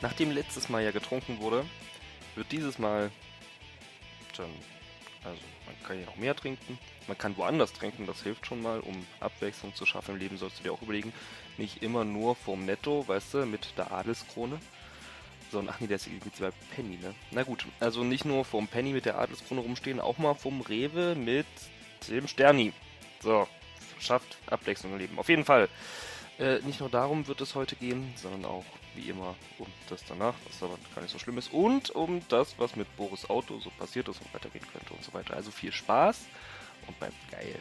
Nachdem letztes Mal ja getrunken wurde, wird dieses Mal dann, also man kann ja noch mehr trinken, man kann woanders trinken, das hilft schon mal, um Abwechslung zu schaffen im Leben, sollst du dir auch überlegen, nicht immer nur vorm Netto, weißt du, mit der Adelskrone, sondern, ach nee, der ist mit zwei Penny, ne? Na gut, also nicht nur vorm Penny mit der Adelskrone rumstehen, auch mal vorm Rewe mit dem Sterni. So, schafft Abwechslung im Leben. Auf jeden Fall. Nicht nur darum wird es heute gehen, sondern auch, wie immer, um das danach, was aber gar nicht so schlimm ist, und um das, was mit Boris Auto so passiert ist und weitergehen könnte und so weiter. Also viel Spaß und bleibt geil.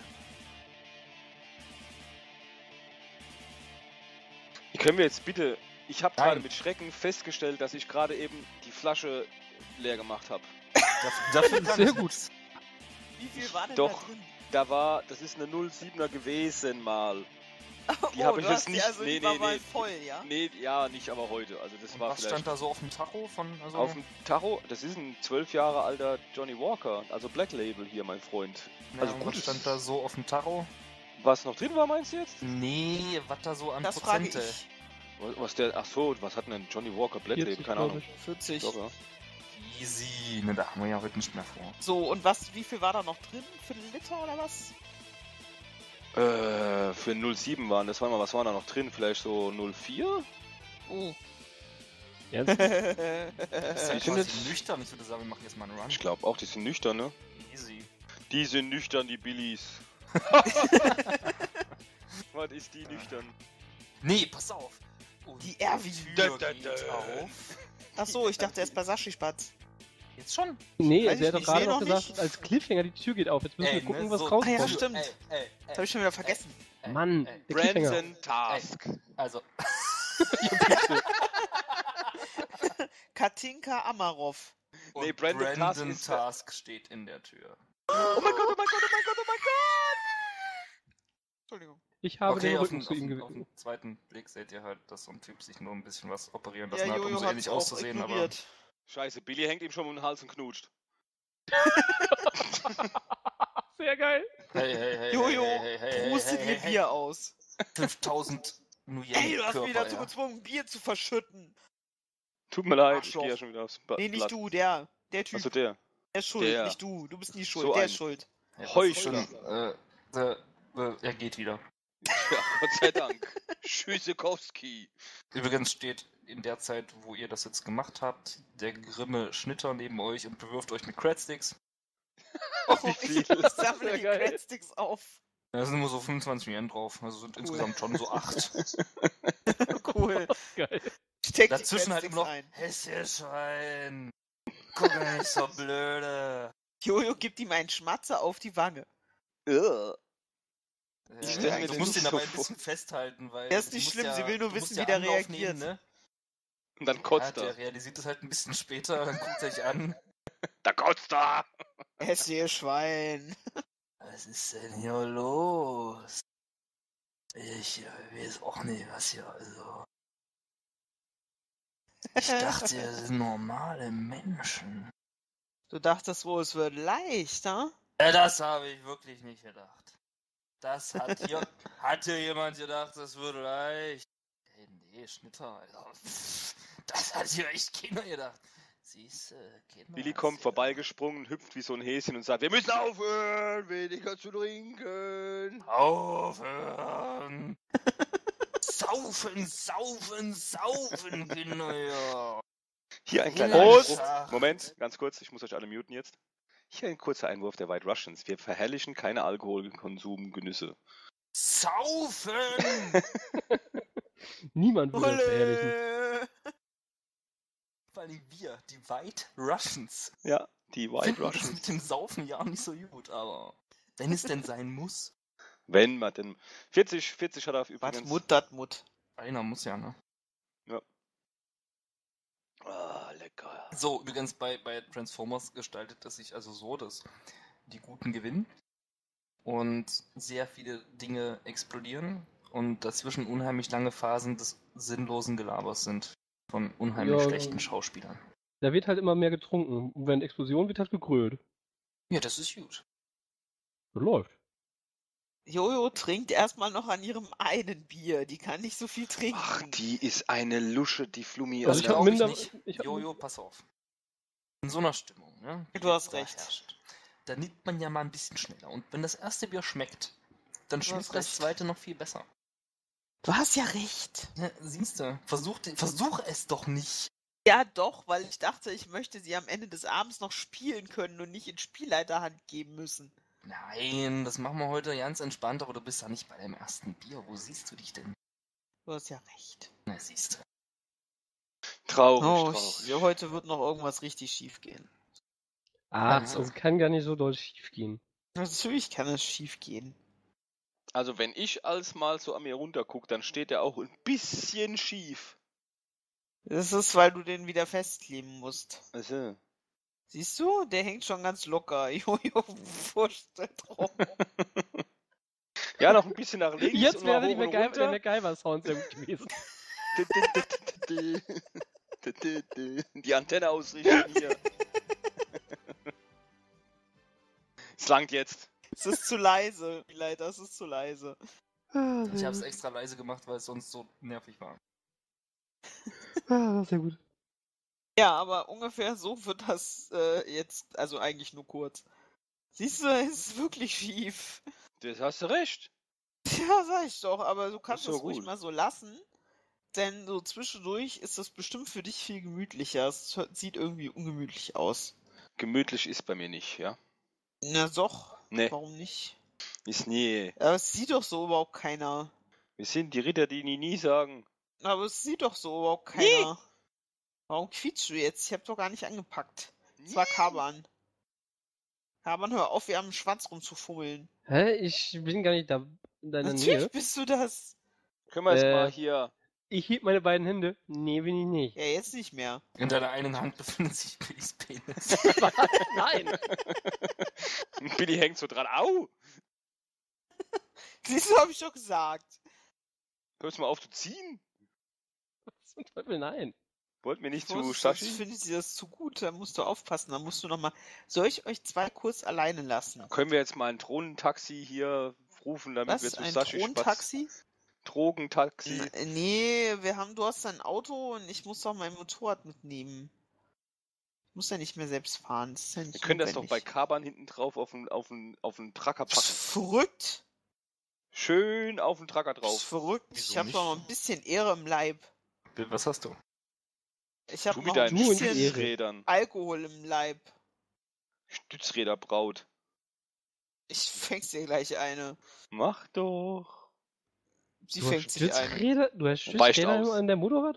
Können wir jetzt bitte... Ich habe Nein. gerade mit Schrecken festgestellt, dass ich gerade eben die Flasche leer gemacht habe. Dafür kann Sehr ich gut. nichts. Wie viel war denn Doch. da drin? Das ist eine 07er gewesen mal. Die Oh, habe ich du jetzt hast nicht... die also die war mal voll, ja? Nee, ja, nicht aber heute. Also das Und war was vielleicht... stand da so auf dem Tacho von... Also, Auf dem Tacho, das ist ein 12 Jahre alter Johnny Walker, also Black Label hier, mein Freund. ja, Also und gut, was stand da so auf dem Tacho? was noch drin war, meinst du jetzt? Nee, was da so an Das frage Prozente. ich. Ach so, was hat denn Johnny Walker Black Label? 40, Keine glaub Ahnung. ich. 40. Doch, ja. Easy. Ne, da haben wir ja heute nicht mehr vor. So, und wie viel war da noch drin? Für einen Liter oder was? Für 07 waren das, warte mal, was war da noch drin? Vielleicht so 04? Oh. Ernst? Das ist ja Die sind quasi jetzt- nüchtern. Ich würde sagen, wir machen jetzt mal einen Run. Ich glaube auch, die sind nüchtern, ne? Easy. Die sind nüchtern, die Billies. Was ist die nüchtern? Nee, pass auf. Und Die Erwin. Tür Da, da, geht da. auf. Achso, ich dachte erst bei Sashi Spatz. Jetzt schon? Nee, Weiß der ich hat doch nicht, gerade seh noch noch gesagt, nicht. als Cliffhanger die Tür geht auf. Jetzt müssen wir gucken, ne, was so- rauskommt. Ah ja, stimmt. Ey, Das habe ich schon wieder vergessen. Mann, der Cliffhanger. Brandon Task. Also, Katinka Amarov. und Nee, Brandon Task ist der- Task steht in der Tür. Oh mein Gott, oh mein Gott, oh mein Gott, oh mein Gott! Entschuldigung. Ich habe den auf Rücken den, zu auf, ihm den, auf gewinnt. den zweiten Blick seht ihr halt, dass so ein Typ sich nur ein bisschen was operieren Ja, lassen hat, um Jojo so hat ähnlich auch auszusehen, aber... ignoriert. Scheiße, Billy hängt ihm schon um den Hals und knutscht. Sehr geil. Hey, Jojo, hey, pustet ihr Bier aus. 5000 Ey, du hast mich Körper, dazu ja. gezwungen, Bier zu verschütten. Tut mir leid, ich Arschloch. gehe ja schon wieder aufs Nee, nicht Blatt. du, der Typ. Achso, der. Der ist schuld, der. nicht du. Du bist nie schuld, So der ein- ist schuld. Ja, Heuchler. Er geht wieder. Ja, Gott sei Dank. Tschüssikowski. Übrigens steht in der Zeit, wo ihr das jetzt gemacht habt, der grimme Schnitter neben euch und bewirft euch mit Cradsticks. Oh, Wie viel? ich sammle Sehr die geil. Cradsticks auf. Da sind nur so 25 Yen drauf, also sind insgesamt schon so 8. Cool. Geil. Steck Dazwischen die halt Cradsticks immer noch, ein. Häschen, guck mal, nicht so blöde. Jojo gibt ihm einen Schmatzer auf die Wange. Ugh. Ich stell mir Du das musst ihn so aber ein vor. bisschen festhalten, weil... Das ist du nicht musst schlimm, sie will nur du wissen, musst wie der Anlauf reagiert. nehmen, ne? Und dann Ja, kotzt der er. realisiert es halt ein bisschen später, dann guckt er sich an. Da kotzt er. Hässliche Schwein. Was ist denn hier los? Ich weiß auch nicht, was hier, also... Ich dachte, wir sind normale Menschen. Du dachtest wohl, es wird leichter? Ja, das habe ich wirklich nicht gedacht. Das hat hier... Hatte jemand gedacht, das wird leicht? Hey, nee, Schnitter, Alter. Das hat hier echt keiner gedacht. Siehste, Kinder. Billy kommt vorbeigesprungen, hüpft wie so ein Häschen und sagt, wir müssen aufhören, weniger zu trinken. Aufhören! Saufen, saufen, saufen, Kinder, ja. Hier ein kleiner Prost! Einwurf. Moment, ganz kurz, ich muss euch alle muten jetzt. Hier ein kurzer Einwurf der White Russians. Wir verherrlichen keine Alkoholkonsumgenüsse. Saufen! Niemand würde das verherrlichen. Ulle. Vor allem wir, die White Russians. Ja, die White Finden das Russians. mit dem Saufen ja nicht so gut, aber wenn es denn sein muss. Wenn man denn... 40 hat er Was übrigens... Mut, dat Mut. Einer muss ja, ne? Ah, lecker. So, übrigens bei Transformers gestaltet es sich also so, dass die Guten gewinnen und sehr viele Dinge explodieren und dazwischen unheimlich lange Phasen des sinnlosen Gelabers sind von unheimlich Ja. schlechten Schauspielern. Da wird halt immer mehr getrunken. Und wenn Explosion wird halt gegrölt. Ja, das ist gut. Das läuft. Jojo trinkt erstmal noch an ihrem einen Bier. Die kann nicht so viel trinken. Ach, die ist eine Lusche, die Flummi. Also Das ich hab glaube ich minder- nicht. ich hab- Jojo, pass auf. In so einer Stimmung, ne? die Du hast jetzt da recht. herrscht, da nimmt man ja mal ein bisschen schneller. Und wenn das erste Bier schmeckt, dann Du schmeckt hast das recht. zweite noch viel besser. Du hast ja recht. Ja, siehst du, versuch es doch nicht. Ja, doch, weil ich dachte, ich möchte sie am Ende des Abends noch spielen können und nicht in Spielleiterhand geben müssen. Nein, das machen wir heute ganz entspannt, aber du bist ja nicht bei deinem ersten Bier. Wo siehst du dich denn? Du hast ja recht. Na, siehst du. Traurig, Oh, traurig. heute wird noch irgendwas richtig schief gehen. Also. Es kann gar nicht so doll schief gehen. Natürlich kann es schief gehen. Also wenn ich als mal so an mir runtergucke, dann steht der auch ein bisschen schief. Das ist, weil du den wieder festkleben musst. Also. Siehst du? Der hängt schon ganz locker. Jojo, vorstellt drauf. Ja, noch ein bisschen nach links Jetzt und mal wäre hoch und der runter. MacGyver-Sound sehr gut gewesen. Die Antenne ausrichten hier. Es langt jetzt. Es ist zu leise. Leider, es ist zu leise. Ich habe es extra leise gemacht, weil es sonst so nervig war. Sehr gut. Ja, aber ungefähr so wird das jetzt, also eigentlich nur kurz. Siehst du, es ist wirklich schief. Das hast du recht. Ja, sag ich doch, aber du kannst so es ruhig gut. mal so lassen. Denn so zwischendurch ist das bestimmt für dich viel gemütlicher. Es sieht irgendwie ungemütlich aus. Gemütlich ist bei mir nicht, ja. Na doch, Nee, warum nicht? ist nie. Aber es sieht doch so überhaupt keiner. Wir sind die Ritter, die nie sagen. Aber es sieht doch so überhaupt keiner. Warum quietschst du jetzt? Ich hab doch gar nicht angepackt. Es war Kaban. Kaban, hör auf, wir am Schwanz rumzufummeln. Hä? Ich bin gar nicht da in deiner Natürlich Nähe. bist du das. Können wir jetzt Äh. mal hier. Ich heb meine beiden Hände. Nee, bin ich nicht. Ja, jetzt nicht mehr. In deiner einen Hand befindet sich Billys Penis. Nein! Billy hängt so dran. Au! Siehst du, hab ich doch gesagt. Hörst du mal auf zu ziehen? Was zum Teufel, nein. Wollten wir nicht zu Sonst Sashi? findet sie das zu gut, da musst du aufpassen, da musst du nochmal. Soll ich euch zwei kurz alleine lassen? Können wir jetzt mal ein Drohnentaxi hier rufen, damit wir Was? zu Ein Sashi Drohnentaxi? Drogentaxi. Nee, du hast ein Auto und ich muss doch mein Motorrad mitnehmen. Ich muss ja nicht mehr selbst fahren. Das ist ja nicht Wir können das doch bei notwendig. Kaban hinten drauf auf einen Tracker Bist du packen. verrückt? Schön auf den Tracker Bist du drauf. verrückt? Wieso Ich hab nicht? doch noch ein bisschen Ehre im Leib. Was hast du? Ich hab Du noch mit ein deinen Du und die bisschen Ehre. Stützrädern. Alkohol im Leib. Stützräderbraut. Ich fäng's dir gleich eine. Mach doch. Sie Du hast fängt sich eine. Stützräder? Du hast Weicht Stützräder aus. an der Motorrad?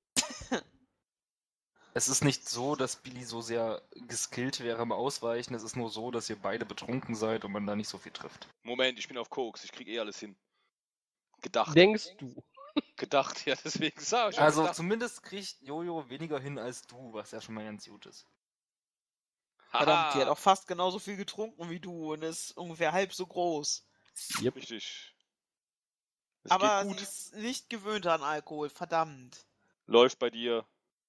Es ist nicht so, dass Billy so sehr geskillt wäre im Ausweichen. Es ist nur so, dass ihr beide betrunken seid und man da nicht so viel trifft. Moment, ich bin auf Koks. Ich krieg eh alles hin. Gedacht. Denkst du? Gedacht, ja, deswegen sag ich. Also gedacht. zumindest kriegt Jojo weniger hin als du, was ja schon mal ganz gut ist. Verdammt, die hat Haha, auch fast genauso viel getrunken wie du und ist ungefähr halb so groß. Yep. richtig. Es Aber geht sie gut. ist nicht gewöhnt an Alkohol, verdammt. Läuft bei dir.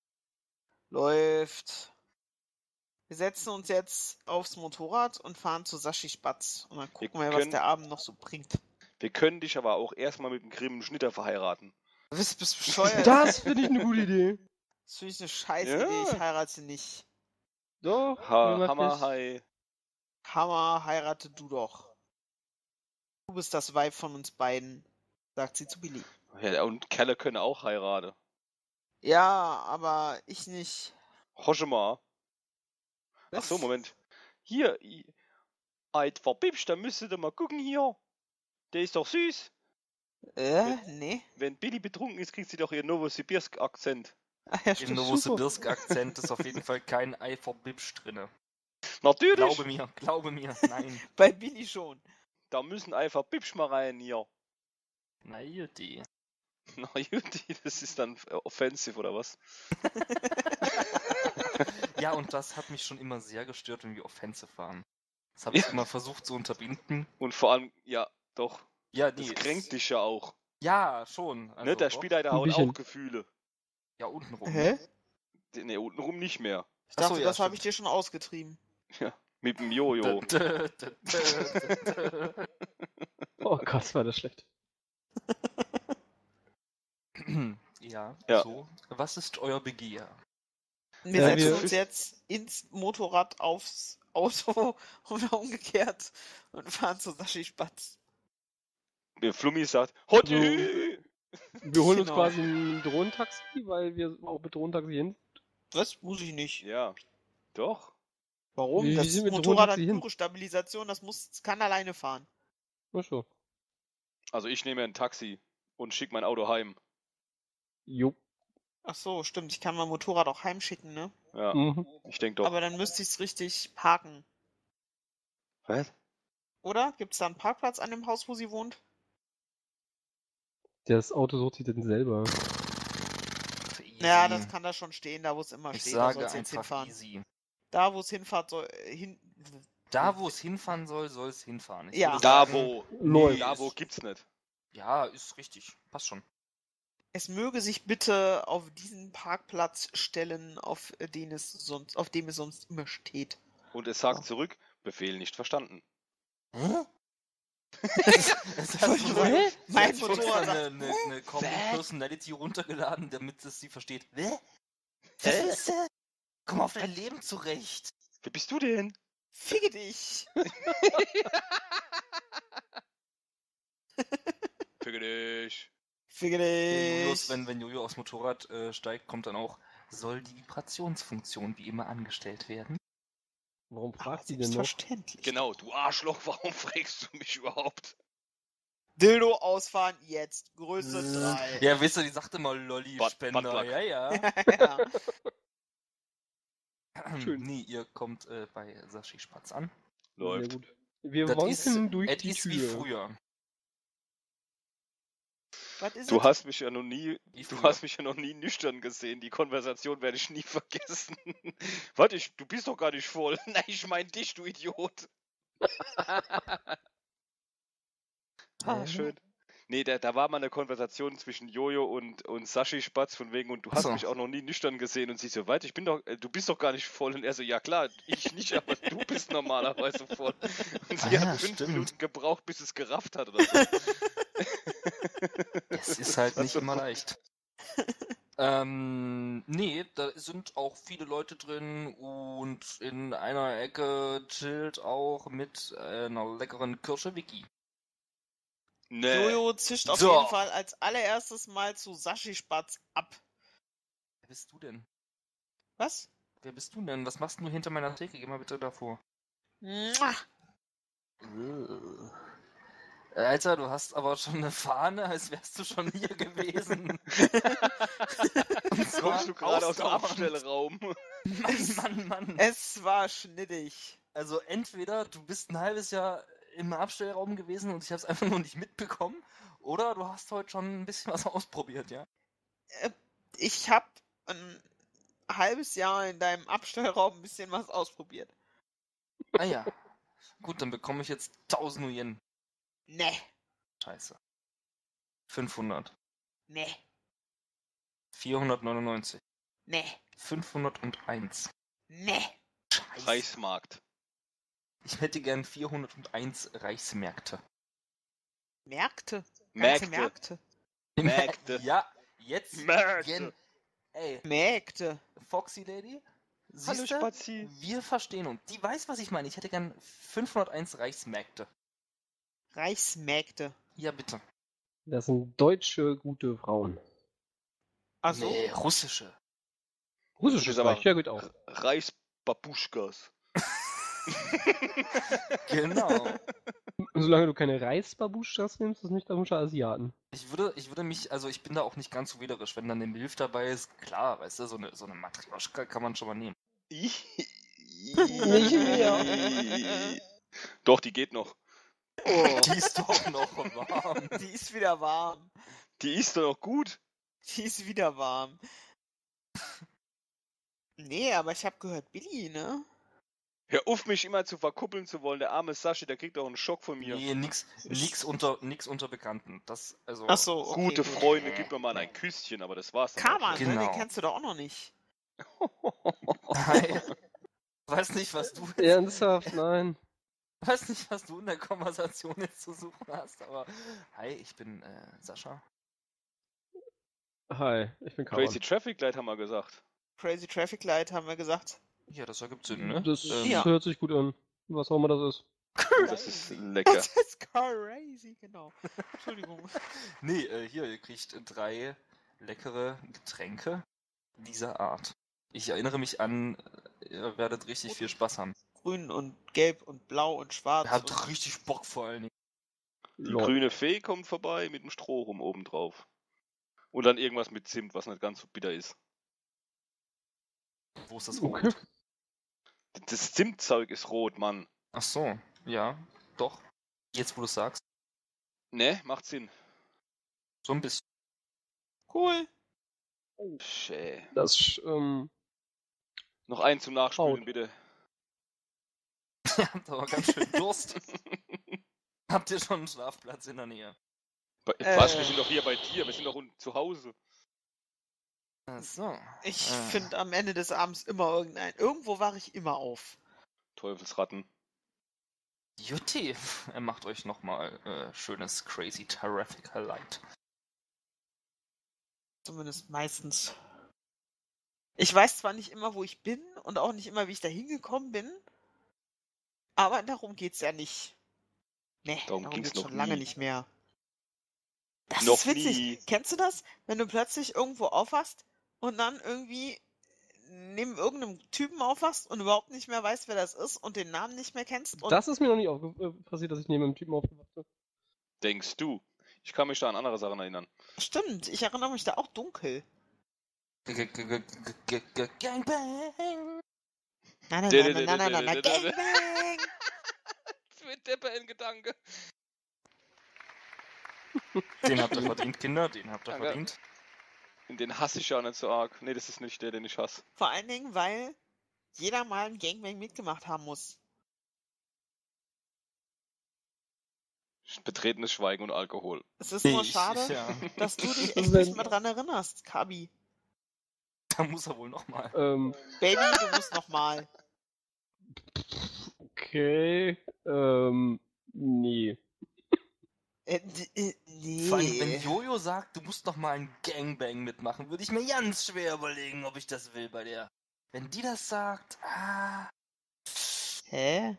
Läuft. Wir setzen uns jetzt aufs Motorrad und fahren zu Sashi Spatz. Und dann gucken wir, was können- der Abend noch so bringt. Wir können dich aber auch erstmal mit dem grimmen Schnitter verheiraten. Du bist bescheuert. Das finde ich eine gute Idee. Das finde ich eine scheiß Ja. Idee. Ich heirate nicht. Doch. mir macht Hammer, das- hi. Hammer, heirate du doch. Du bist das Weib von uns beiden, sagt sie zu Billy. Ja, und Kerle können auch heiraten. Ja, aber ich nicht. Hosche mal. Ach so, Moment. Hier, Eid verbibst, da müsstet ihr mal gucken hier. Der ist doch süß. Nee. Wenn Billy betrunken ist, kriegt sie doch ihren Novosibirsk-Akzent. Ah, ja, Im stimmt. Novosibirsk-Akzent ist auf jeden Fall kein Ei vor Bibsch drinne. Natürlich. Glaube mir, nein. Bei Billy schon. Da müssen einfach Bibsch mal rein hier. Na, Juti. Na Juti, das ist dann offensive oder was? Ja, und das hat mich schon immer sehr gestört, wenn wir offensive waren. Das habe ich immer versucht zu unterbinden. Und vor allem, ja, doch. Ja, Das nee, kränkt dich ja auch. Ja, schon. Ne? Also Der doch. Spielleiter Ein haut bisschen. auch Gefühle. Ja, untenrum. Hä? Ne, untenrum nicht mehr. Ich dachte, Ach so, ja, das habe ich stimmt. dir schon ausgetrieben. Mit dem Jojo. Oh Gott, war das schlecht. Ja, Ja. so. Was ist euer Begehr? Wir Ja, setzen wir- uns jetzt ins Motorrad aufs Auto oder umgekehrt und fahren zu Sashi Spatz. Der Flummi sagt, Hotti! Wir holen uns Genau. quasi ein Drohnentaxi, weil wir auch mit Drohnentaxi hin. Was? Muss ich nicht. Ja, doch. Warum? Wie Das sind wir Motorrad hat Drohnentaxi hin? Gyrostabilisation, kann alleine fahren. Ach so. Also ich nehme ein Taxi und schicke mein Auto heim. Jo. Ach so, stimmt. Ich kann mein Motorrad auch heimschicken, ne? Ja, Mhm. ich denke doch. Aber dann müsste ich es richtig parken. Was? Oder? Gibt es da einen Parkplatz an dem Haus, wo sie wohnt? Das Auto sucht sich denn selber. Ja, das kann da schon stehen, da wo es immer Ich steht. Da sage soll es jetzt einfach hinfahren. easy. Da, wo es hinfahrt soll. Da, wo es hinfahren soll es hinfahren. Ich Ja. würde Da sagen, wo, Läuft. da wo gibt's nicht. Ja, ist richtig. Passt schon. Es möge sich bitte auf diesen Parkplatz stellen, auf dem es sonst immer steht. Und es sagt Ja. zurück, Befehl nicht verstanden. Hä? Hä? Mein Motorrad Motorrad. eine Common Personality runtergeladen, damit es sie versteht. Hä? Was? Komm auf dein Leben zurecht. Wer bist du denn? Ficke dich! Fick dich. Ficke dich! Wenn Jojo aufs Motorrad steigt, kommt dann auch, soll die Vibrationsfunktion wie immer angestellt werden? Warum Aber fragt die denn noch? selbstverständlich. Genau, du Arschloch, warum fragst du mich überhaupt? Dildo ausfahren jetzt. Größe 3. Ja, wisst ihr, die sagte mal Lolli-Spender. Buttplug. Ja, ja. Ja. Schön. Nee, ihr kommt bei Sashi Spatz an. Sehr Läuft. gut. Wir Das wolken durch es die ist wie Tür. früher. Was ist Du es? hast mich ja noch nie, Wie du früher. hast mich ja noch nie nüchtern gesehen. Die Konversation werde ich nie vergessen. Warte, du bist doch gar nicht voll. Nein, ich mein dich, du Idiot. Schön. Nee, da war mal eine Konversation zwischen Jojo und Sashi Spatz von wegen, und du hast Ach so. mich auch noch nie nüchtern gesehen, und sie so, weit, du bist doch gar nicht voll, und er so, ja klar, ich nicht, aber du bist normalerweise voll. Und sie Ah ja, hat 5 stimmt. Minuten gebraucht, bis es gerafft hat oder so. Es ist halt Was nicht so immer gut. leicht. Nee, da sind auch viele Leute drin und in einer Ecke chillt auch mit einer leckeren Kirsche Vicky. Nee. Jojo zischt auf Doch. jeden Fall als allererstes mal zu Sashi Spatz ab. Wer bist du denn? Was? Wer bist du denn? Was machst du hinter meiner Theke? Geh mal bitte davor. Mua. Alter, du hast aber schon eine Fahne, als wärst du schon hier gewesen. Und zwar Kommst du gerade aus dem ausdauernd. Abstellraum? Mann. Es war schnittig. Also entweder du bist ein halbes Jahr im Abstellraum gewesen und ich habe es einfach nur nicht mitbekommen, oder du hast heute schon ein bisschen was ausprobiert, ja? Ich habe ein halbes Jahr in deinem Abstellraum ein bisschen was ausprobiert. Ah ja. Gut, dann bekomme ich jetzt 1000 Yen. Ne, Scheiße. 500. ne, 499. ne, 501. ne. Scheiße. Reichsmarkt. Ich hätte gern 401 Reichsmärkte. Märkte. Ganze Märkte. Märkte. Märkte. Ja, jetzt. Märkte. Yen. Ey, Märkte. Foxy Lady. Hallo Siehste? Spazi. Wir verstehen uns. Die weiß, was ich meine. Ich hätte gern 501 Reichsmärkte. Reichsmärkte. Ja, bitte. Das sind deutsche gute Frauen. Achso. Nee, russische. Russisches ist aber- Reich, ja gut auch. Reichsbabuschkas. Genau. Solange du keine Reisbabuschkas nimmst, ist das nicht Babuschka Asiaten. Ich würde mich, also ich bin da auch nicht ganz so wählerisch. Wenn dann eine Milf dabei ist, klar, weißt du, so eine Matrioschka kann man schon mal nehmen. Nicht mehr. Doch, die geht noch. Oh, Die ist doch noch warm. die ist wieder warm. Die ist doch noch gut. Die ist wieder warm. Nee, aber ich habe gehört, Billy, ne? Hör auf, mich immer zu verkuppeln zu wollen. Der arme Sashi, der kriegt doch einen Schock von mir. Nee, nix unter Bekannten. Das, also. Achso, okay. Gute gut. Freunde, gib mir mal ein Küsschen, aber das war's dann. Kaman, auch ne? Genau. Den kennst du doch auch noch nicht. schon. Hi. Weiß nicht, was du. Ernsthaft, nein. Weiß nicht, was du in der Konversation jetzt zu suchen hast, aber hi, ich bin Sascha. Hi, ich bin Crazy Kaban. Traffic Light haben wir gesagt. Crazy Traffic Light haben wir gesagt. Ja, das ergibt Sinn, ne? Das Ja. hört sich gut an. Was auch immer das ist. Das ist Crazy. lecker. Das ist crazy, genau. Entschuldigung. Nee, hier, ihr kriegt 3 leckere Getränke dieser Art. Ich erinnere mich an, ihr werdet richtig viel Spaß haben. Grün und gelb und blau und schwarz. Ihr habt und richtig Bock vor allen Dingen. Die Lol. grüne Fee kommt vorbei mit dem Strohrum oben drauf. Und dann irgendwas mit Zimt, was nicht ganz so bitter ist. Wo ist das rot? Okay. Das Zimtzeug ist rot, Mann. Ach so, ja, doch. Jetzt, wo du sagst, Ne, macht Sinn. so ein bisschen. cool. Schä. Das, Noch einen zum Nachspülen, Haut. bitte. Ihr habt aber ganz schön Durst. Habt ihr schon einen Schlafplatz in der Nähe? Was? Wir sind doch hier bei dir. Wir sind doch zu Hause. Ach so. Ich finde am Ende des Abends immer irgendwo wache ich immer auf. Teufelsratten. Jutti, er macht euch nochmal schönes Crazy Terrific Light. Zumindest meistens. Ich weiß zwar nicht immer, wo ich bin und auch nicht immer, wie ich da hingekommen bin, aber darum geht's ja nicht. Nee, Darum darum ging's geht's noch schon lange nie. nicht mehr. Das Noch ist witzig. nie. Kennst du das? Wenn du plötzlich irgendwo aufwachst und dann irgendwie neben irgendeinem Typen aufwachst und überhaupt nicht mehr weißt, wer das ist und den Namen nicht mehr kennst. Und das ist mir noch nie passiert, dass ich neben einem Typen aufgewacht bin. Denkst du? Ich kann mich da an andere Sachen erinnern. stimmt, ich erinnere mich da auch dunkel. Gangbang! Nein, Gangbang! Mit Deppe in Gedanke. Den habt ihr verdient, Kinder, den habt ihr Danke. verdient. Den hasse ich ja nicht so arg. Nee, das ist nicht der, den ich hasse. Vor allen Dingen, weil jeder mal ein Gangbang mitgemacht haben muss. Betretenes Schweigen und Alkohol. Es ist nur Ich- schade, ja, dass du dich Das echt wär- nicht mehr dran erinnerst, Kabi. da muss er wohl nochmal. Baby, du musst nochmal. Okay, nee. Nee. Vor allem, wenn Jojo sagt, du musst noch mal ein Gangbang mitmachen, würde ich mir ganz schwer überlegen, ob ich das will bei der. Wenn die das sagt, Hä?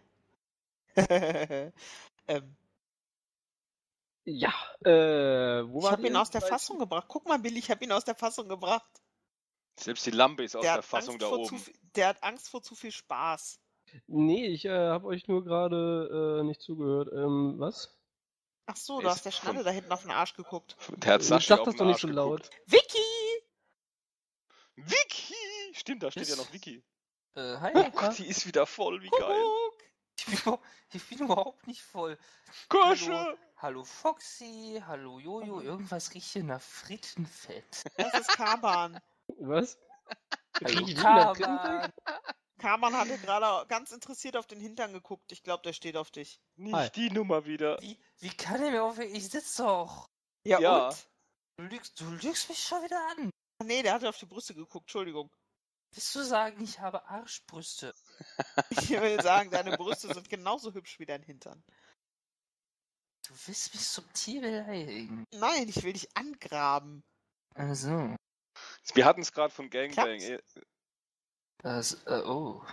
Ja, wo Ich war habe ihn aus der Fassung gebracht. Guck mal, Billy, ich habe ihn aus der Fassung gebracht. Selbst die Lampe ist aus der hat Fassung Angst da vor oben. Der hat Angst vor zu viel Spaß. Nee, ich habe euch nur gerade nicht zugehört. Was? Ach so, Der du ist hast der von- Schnalle da hinten auf den Arsch geguckt. Der hat Sascha Sag auf das den doch nicht Arsch so geguckt. laut. Vicky! Vicky! Stimmt, da steht ja Ist- noch Vicky. hi. Oh Gott, die ist wieder voll, wie geil. Kuckuck! Ich bin überhaupt nicht voll. Kirsche! Hallo Foxy, hallo Jojo, irgendwas riecht hier nach Frittenfett. Das ist Kaban. Was? Hallo Riech ich nach Kaban. Kaban hatte gerade ganz interessiert auf den Hintern geguckt. Ich glaube, der steht auf dich. Nicht Hi. die Nummer wieder. Wie kann er mir aufhören? Ich sitze doch. Ja. und? Du lügst mich schon wieder an. Nee, der hatte auf die Brüste geguckt. Entschuldigung. Willst du sagen, ich habe Arschbrüste? Ich will sagen, deine Brüste sind genauso hübsch wie dein Hintern. Du willst mich subtil beleidigen. Nein, ich will dich angraben. Also, Wir hatten es gerade von Gangbang. Klappt's? oh.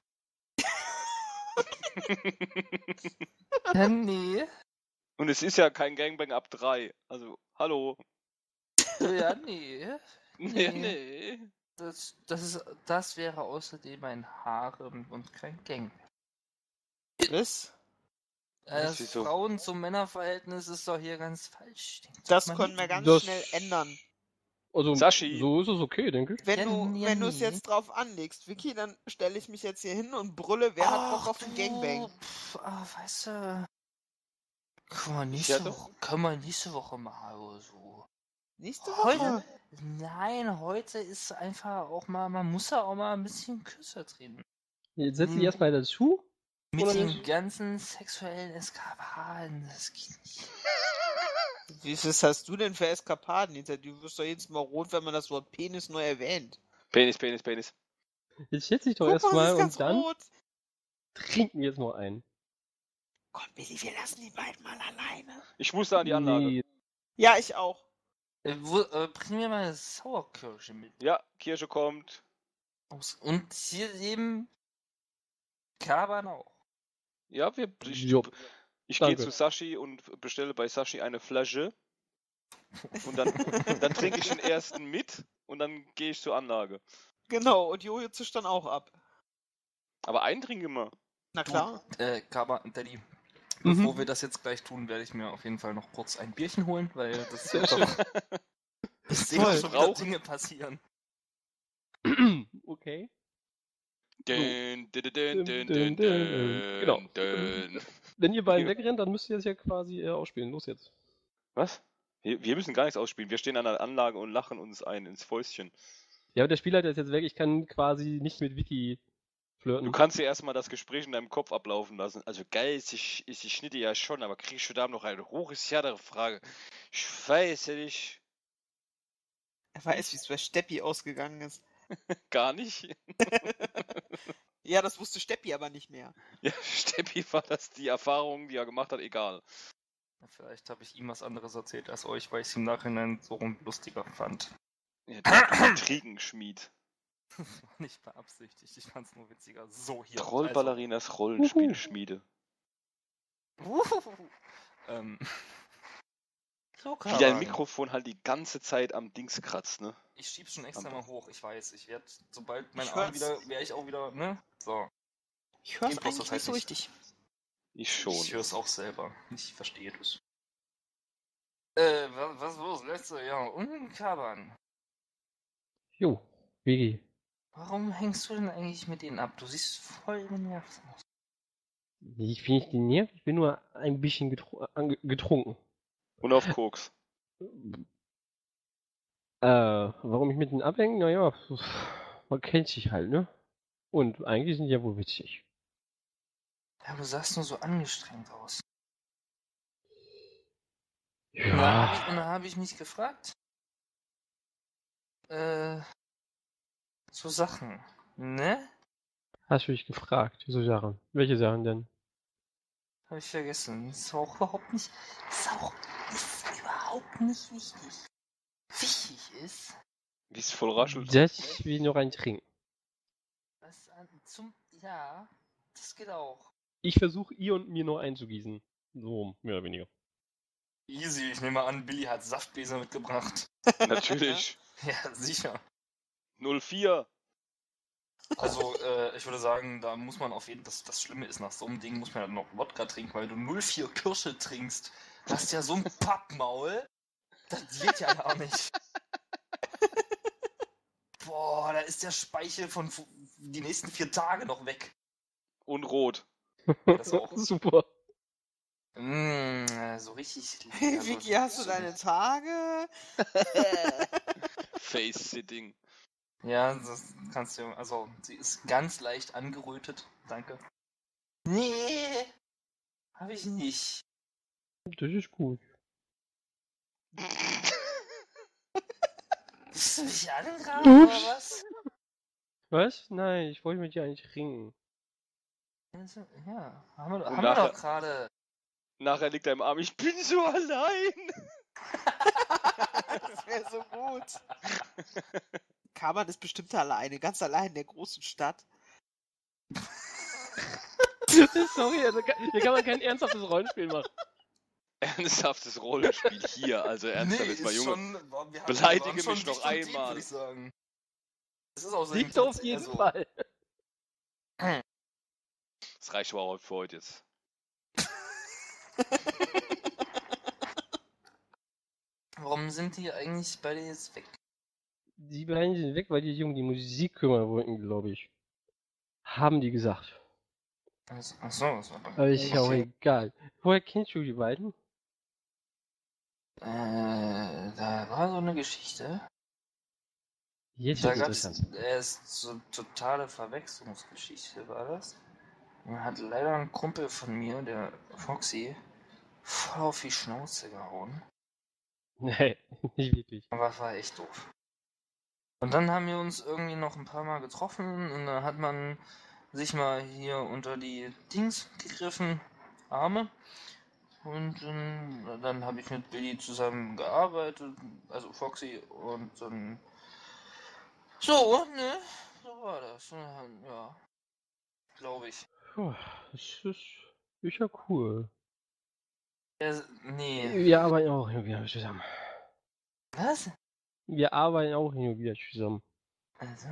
Ja, nee. Und es ist ja kein Gangbang ab 3. Also, hallo. Ja, nee. Nee, Nee. nee. Das wäre außerdem ein Harem und kein Gang. Was? Was, Das wieso? Frauen- zum Männerverhältnis ist doch hier ganz falsch. Das Man können wir nicht- ganz Das- schnell ändern. Also, Sashi. so ist es okay, denke ich. Wenn Ja, du ja, wenn du es nee. jetzt drauf anlegst, Vicky, dann stelle ich mich jetzt hier hin und brülle, wer hat Bock Ach, auf den Gangbang? Weißt du. Können wir nächste Woche mal oder so. Nächste Heute? Woche? Nein, heute ist einfach auch mal, man muss ja auch mal ein bisschen kürzer treten. Jetzt setz dich Hm. erstmal dazu. Mit Oder den nicht? ganzen sexuellen Eskapaden, das geht nicht. Was hast du denn für Eskapaden? Du wirst doch jedes Mal rot, wenn man das Wort Penis neu erwähnt. Penis, Penis, Penis. Jetzt setz dich doch Guck mal, erstmal sie ist ganz und dann rot. trinken wir jetzt noch ein. Komm, Billy, wir lassen die beiden mal alleine. Ich muss da an die Anlage. Nee, Ja, ich auch. Bring mir mal eine Sauerkirsche mit. Ja, Kirsche kommt. Und hier eben Kaban auch. Ja, Jo, ich gehe danke. zu Sashi und bestelle bei Sashi eine Flasche. Und dann trinke ich den ersten mit und dann gehe ich zur Anlage. Genau, und Jojo zischt dann auch ab. Aber einen trinken wir. Na klar. Kaban, Daddy. Mhm. Bevor wir das jetzt gleich tun, werde ich mir auf jeden Fall noch kurz ein Bierchen holen, weil das Sehr wird schön. doch... Ich sehe Toll. doch schon wieder Dinge passieren. Okay. Dün, dün, dün, Dün, dün, dün, dün, dün. Genau. dün. Wenn ihr beiden wegrennt, dann müsst ihr es ja quasi ausspielen. Los jetzt. Was? Wir müssen gar nichts ausspielen. Wir stehen an der Anlage und lachen uns ein ins Fäustchen. Ja, aber der Spielleiter ist jetzt weg. Ich kann quasi nicht mit Vicky flirten. Du kannst dir erstmal das Gespräch in deinem Kopf ablaufen lassen. Also geil ist die Schnitte ja schon, aber kriegst du da noch eine hochgesicherte Frage? Ich weiß ja nicht. Er weiß, wie es bei Steppi ausgegangen ist. Gar nicht. Ja, das wusste Steppi aber nicht mehr. Ja, Steppi war das die Erfahrung, die er gemacht hat, egal. Vielleicht habe ich ihm was anderes erzählt als euch, weil ich es im Nachhinein so lustiger fand. Ja, der Intrigenschmied. Nicht beabsichtigt, ich fand es nur witziger. So hier. Trollballerinas Rollenspielschmiede. So, Wie dein Mikrofon halt die ganze Zeit am Dings kratzt, ne? Ich schieb's schon extra mal hoch, ich weiß. Ich werde, sobald mein Ich Arm hör's. wieder, wäre ich auch wieder, ne? So. Ich höre es Geht bloß, eigentlich das nicht heißt so nicht. richtig. Ich schon. Ich höre es auch selber. Ich verstehe das. Was los? Letzte Jahr. Und Kaban. Jo, Vicky. Warum hängst du denn eigentlich mit denen ab? Du siehst voll genervt aus. Ich bin nicht genervt, ich bin nur ein bisschen getrunken. Und auf Koks. Warum ich mit denen abhänge? Naja, man kennt sich halt, ne? Und eigentlich sind die ja wohl witzig. Ja, du sahst nur so angestrengt aus. Und Ja, da habe ich mich gefragt. So Sachen, ne? hast du dich gefragt, so Sachen. Welche Sachen denn? Habe ich vergessen. Ist auch überhaupt nicht. Ist überhaupt nicht wichtig. Wichtig ist, Wie es voll raschelt. Das will noch ein Trinken. ja, das geht auch. Ich versuche ihr und mir nur einzugießen. So, mehr oder weniger. Easy, ich nehme an, Billy hat Saftgläser mitgebracht. Natürlich. Ja, sicher. 04. Also, ich würde sagen, da muss man auf jeden Fall, das Schlimme ist, nach so einem Ding muss man ja noch Wodka trinken, weil du 04 Kirsche trinkst. Du hast ja so ein Pappmaul. Das geht ja gar nicht. Boah, da ist der Speichel von die nächsten 4 Tage noch weg. Und rot. Das auch. Super. So richtig. Hey, Vicky, hast du deine Tage? Face-Sitting. Ja, das kannst du. Also, sie ist ganz leicht angerötet. Danke. Nee, habe ich nicht. Das ist gut. Bist du mich an gerade oder was? Was? Nein, ich wollte mit dir eigentlich trinken. Also, ja, haben wir nachher- doch gerade. Nachher liegt er im Arm, ich bin so allein. Das wäre so gut. Kaban ist bestimmt alleine, ganz allein in der großen Stadt. Sorry, also hier kann man kein ernsthaftes Rollenspiel machen. Ernsthaftes Rollenspiel hier, also ernsthaft jetzt mal, Junge. Schon, Beleidige mich noch einmal. Würde ich sagen. Das ist auch so Siehst du auf jeden Fall. Das reicht aber auch für heute jetzt. Warum sind die eigentlich beide jetzt weg? Die beiden sind weg, weil die Jungen die Musik hören wollten, glaube ich. Haben die gesagt. Also, achso, das war Aber ist ja auch egal. Woher kennst du die beiden? Da war so eine Geschichte. Jetzt Da wird's gab es interessant. erst so totale Verwechslungsgeschichte, war das. Man hat leider ein Kumpel von mir, der Foxy, voll auf die Schnauze gehauen. Nee, nicht wirklich. Aber war echt doof. Und dann haben wir uns irgendwie noch ein paar Mal getroffen und dann hat man sich mal hier unter die Dings gegriffen Arme. Und dann habe ich mit Billy zusammen gearbeitet, also Foxy, und dann. So, ne? So war das. Ja, glaube ich. Puh, das ist ja cool. Nee. Wir arbeiten auch hin und wieder zusammen. Was? Wir arbeiten auch hin und wieder zusammen. Also.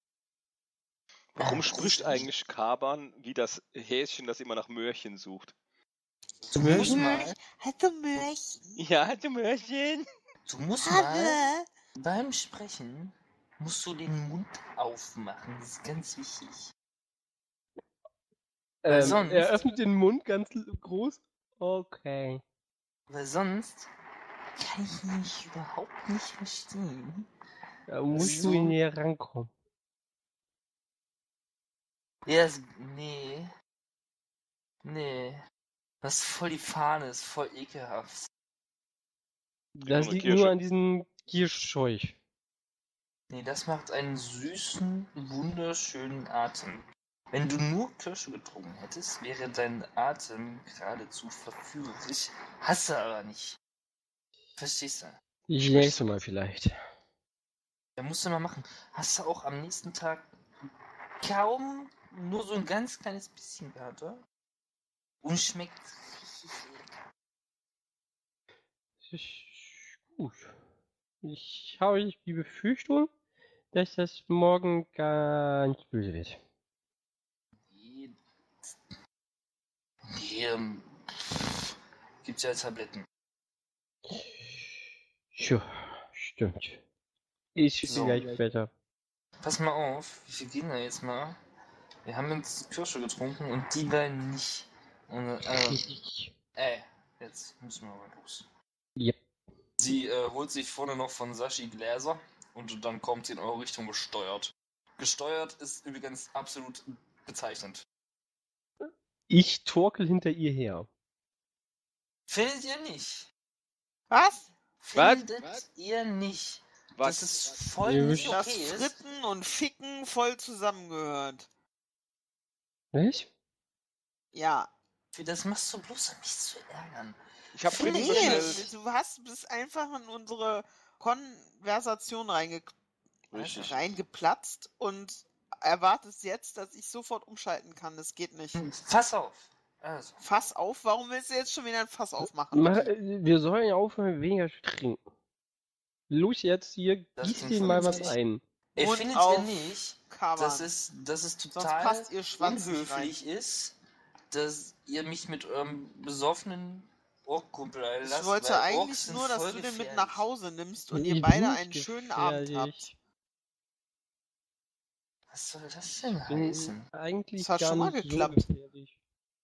Warum spricht eigentlich Kaban wie das Häschen, das immer nach Möhrchen sucht? Du musst mal. Hallo Mörchen. Ja, du Möhrchen. Du musst mal. Beim Sprechen musst du den Mund aufmachen. Das ist ganz wichtig. Weil sonst. Er öffnet den Mund ganz groß. Okay. Weil sonst kann ich mich überhaupt nicht verstehen. Da musst So. du näher rankommen. Ja, nee. Nee. Das ist voll die Fahne, ist voll ekelhaft. Das eine liegt Kirsche. nur an diesem Kirschzeug. Nee, das macht einen süßen, wunderschönen Atem. Wenn du nur Kirsche getrunken hättest, wäre dein Atem geradezu verführerisch. Hast du aber nicht. Verstehst du? Das nächste Mal vielleicht. Ja, musst du mal machen. Hast du auch am nächsten Tag kaum nur so ein ganz kleines bisschen gehabt, oder? Und schmeckt richtig lecker. Das ist gut. Ich habe die Befürchtung, dass das morgen ganz böse wird. Nee, gibt's ja Tabletten. Tja, stimmt. Ist So. vielleicht besser. Pass mal auf, wir gehen da jetzt mal. Wir haben jetzt Kirsche getrunken und die beiden nicht. Und, jetzt müssen wir mal los. Yep. Sie holt sich vorne noch von Sashi Gläser und dann kommt sie in eure Richtung gesteuert. Gesteuert ist übrigens absolut bezeichnend. Ich torkel hinter ihr her. Findet ihr nicht? Was? Findet ihr nicht? Was? Dass es voll Ihr nicht Dass okay ist? Fritten und Ficken voll zusammengehört. Was? Ja. Das machst du bloß, um mich zu ärgern. Ich habe Finde Fritten ich bestellt. Du bist einfach in unsere Konversation Richtig. reingeplatzt und erwartest jetzt, dass ich sofort umschalten kann. Das geht nicht. Pass auf. Also. Fass auf? Warum willst du jetzt schon wieder ein Fass aufmachen? Wir sollen ja aufhören, weniger zu trinken. Los jetzt hier, Das gieß klingt dir mal was vernünftig. ein. Findet ihr auf nicht, Kaban. dass es Sonst total passt ihr Schwanz nicht unhöflich ist, dass ihr mich mit eurem besoffenen Orkkumpel lasst? Ich wollte weil eigentlich Orks sind nur, dass voll du den mit gefährlich. nach Hause nimmst und Ich ihr bin beide nicht einen schönen Abend habt. gefährlich. Was soll das denn Ich bin heißen? eigentlich Das hat gar schon mal nicht geklappt. so gefährlich.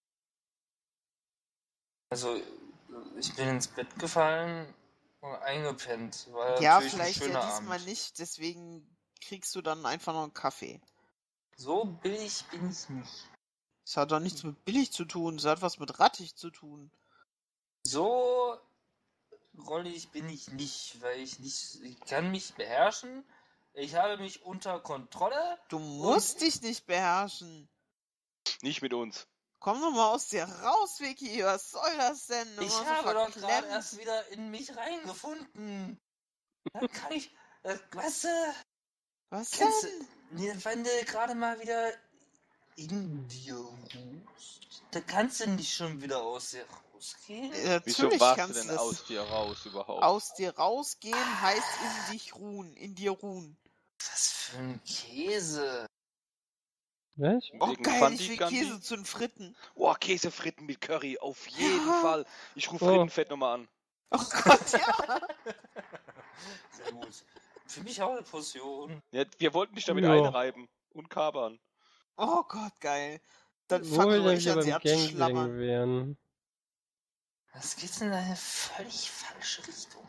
Also, ich bin ins Bett gefallen und eingepennt. War Ja, natürlich ein vielleicht ja schöner diesmal Abend. nicht, deswegen kriegst du dann einfach noch einen Kaffee. So billig bin ich nicht. Das hat doch nichts mit billig zu tun, das hat was mit rattig zu tun. So rollig bin ich nicht, weil ich kann mich beherrschen. Ich habe mich unter Kontrolle. Du musst dich nicht beherrschen. Nicht mit uns. Komm doch mal aus dir raus, Vicky, was soll das denn? Ich Immer so habe doch gerade verklemmt. erst wieder in mich reingefunden. Dann kann ich, weißt du, Was kennst denn? du, wenn du gerade mal wieder in dir ruhst, dann kannst du nicht schon wieder aus dir rausgehen. Wieso Natürlich warst du kannst denn das. aus dir raus überhaupt? Aus dir rausgehen heißt in dich ruhen, in dir ruhen. Was für ein Käse. Was? Oh Wegen geil, Pfandi ich will Gandhi? Käse zu den Fritten. Oh, Käsefritten mit Curry, auf jeden Ja. Fall. Ich rufe Oh. Frittenfett nochmal an. Oh Gott, ja. Sehr gut. Für mich auch eine Portion. Ja, wir wollten dich damit Ja. einreiben. Und kabern. Oh Gott, geil. Dann Wo fang wir so dann ich wieder an, sie beim Gangbang abzuschlammern. wären. Das geht in eine völlig falsche Richtung.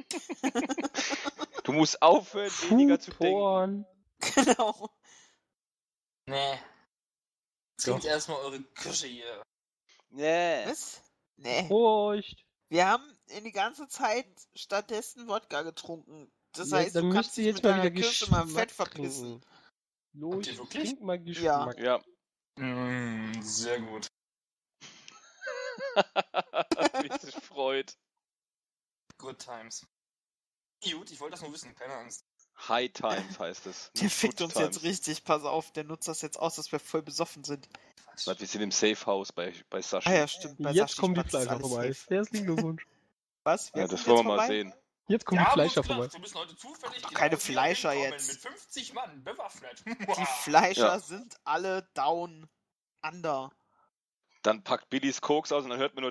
Du musst aufhören, weniger zu denken. Foodporn. Genau. Nee. Trinkt Doch. erstmal eure Kirsche hier. Nee. Was? Nee. Prost. Wir haben in die ganze Zeit stattdessen Wodka getrunken. Das Ja, heißt, dann du müsst kannst ihr dich jetzt mit mal deiner wieder Kirsche mal Geschmack Fett verpissen. trinken. Los, ihr wirklich? trink mal Geschmack. Ja. Sehr gut. Wie es sich freut. Good times. Gut, ich wollte das nur wissen, keine Angst. High Times heißt es. Der nicht fickt Good uns Times. jetzt richtig, pass auf, der nutzt das jetzt aus, dass wir voll besoffen sind. Warte, wir sind im Safe House bei Sashi. Ah ja, stimmt, bei Jetzt Saschis kommen die Platz ist Fleischer alles vorbei. safe. Herzlichen Glückwunsch. Was? Wer Ja, kommt das wollen wir jetzt mal vorbei? sehen. Jetzt kommen die haben uns Fleischer gedacht, vorbei. wir müssen heute zufällig Doch keine hier Fleischer hinkommen jetzt. Mit 50 Mann bewaffnet. Die Fleischer Ja. sind alle down under. Dann packt Billys Koks aus und dann hört man nur.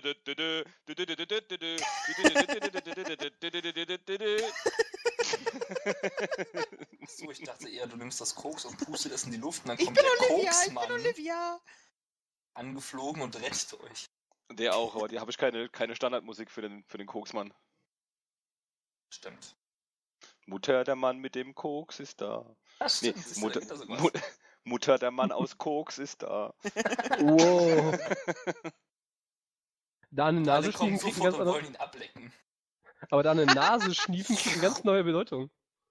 So, ich dachte eher, du nimmst das Koks und pustet es in die Luft und dann Ich kommt bin der Olivia, ich bin Koksmann Olivia. angeflogen und rettet euch. Der auch, aber die habe ich keine Standardmusik für den Koksmann. Stimmt. Mutter, der Mann mit dem Koks ist da. Das Nee, stimmt, siehst du, Mutter, da geht das sowas. Mutter, der Mann aus Koks ist da. Wow. Da eine Alle Nase kommen schniefen kriegt sofort ganz und andere, wollen ihn ablecken. aber da eine Nase schniefen kriegt eine ganz neue Bedeutung.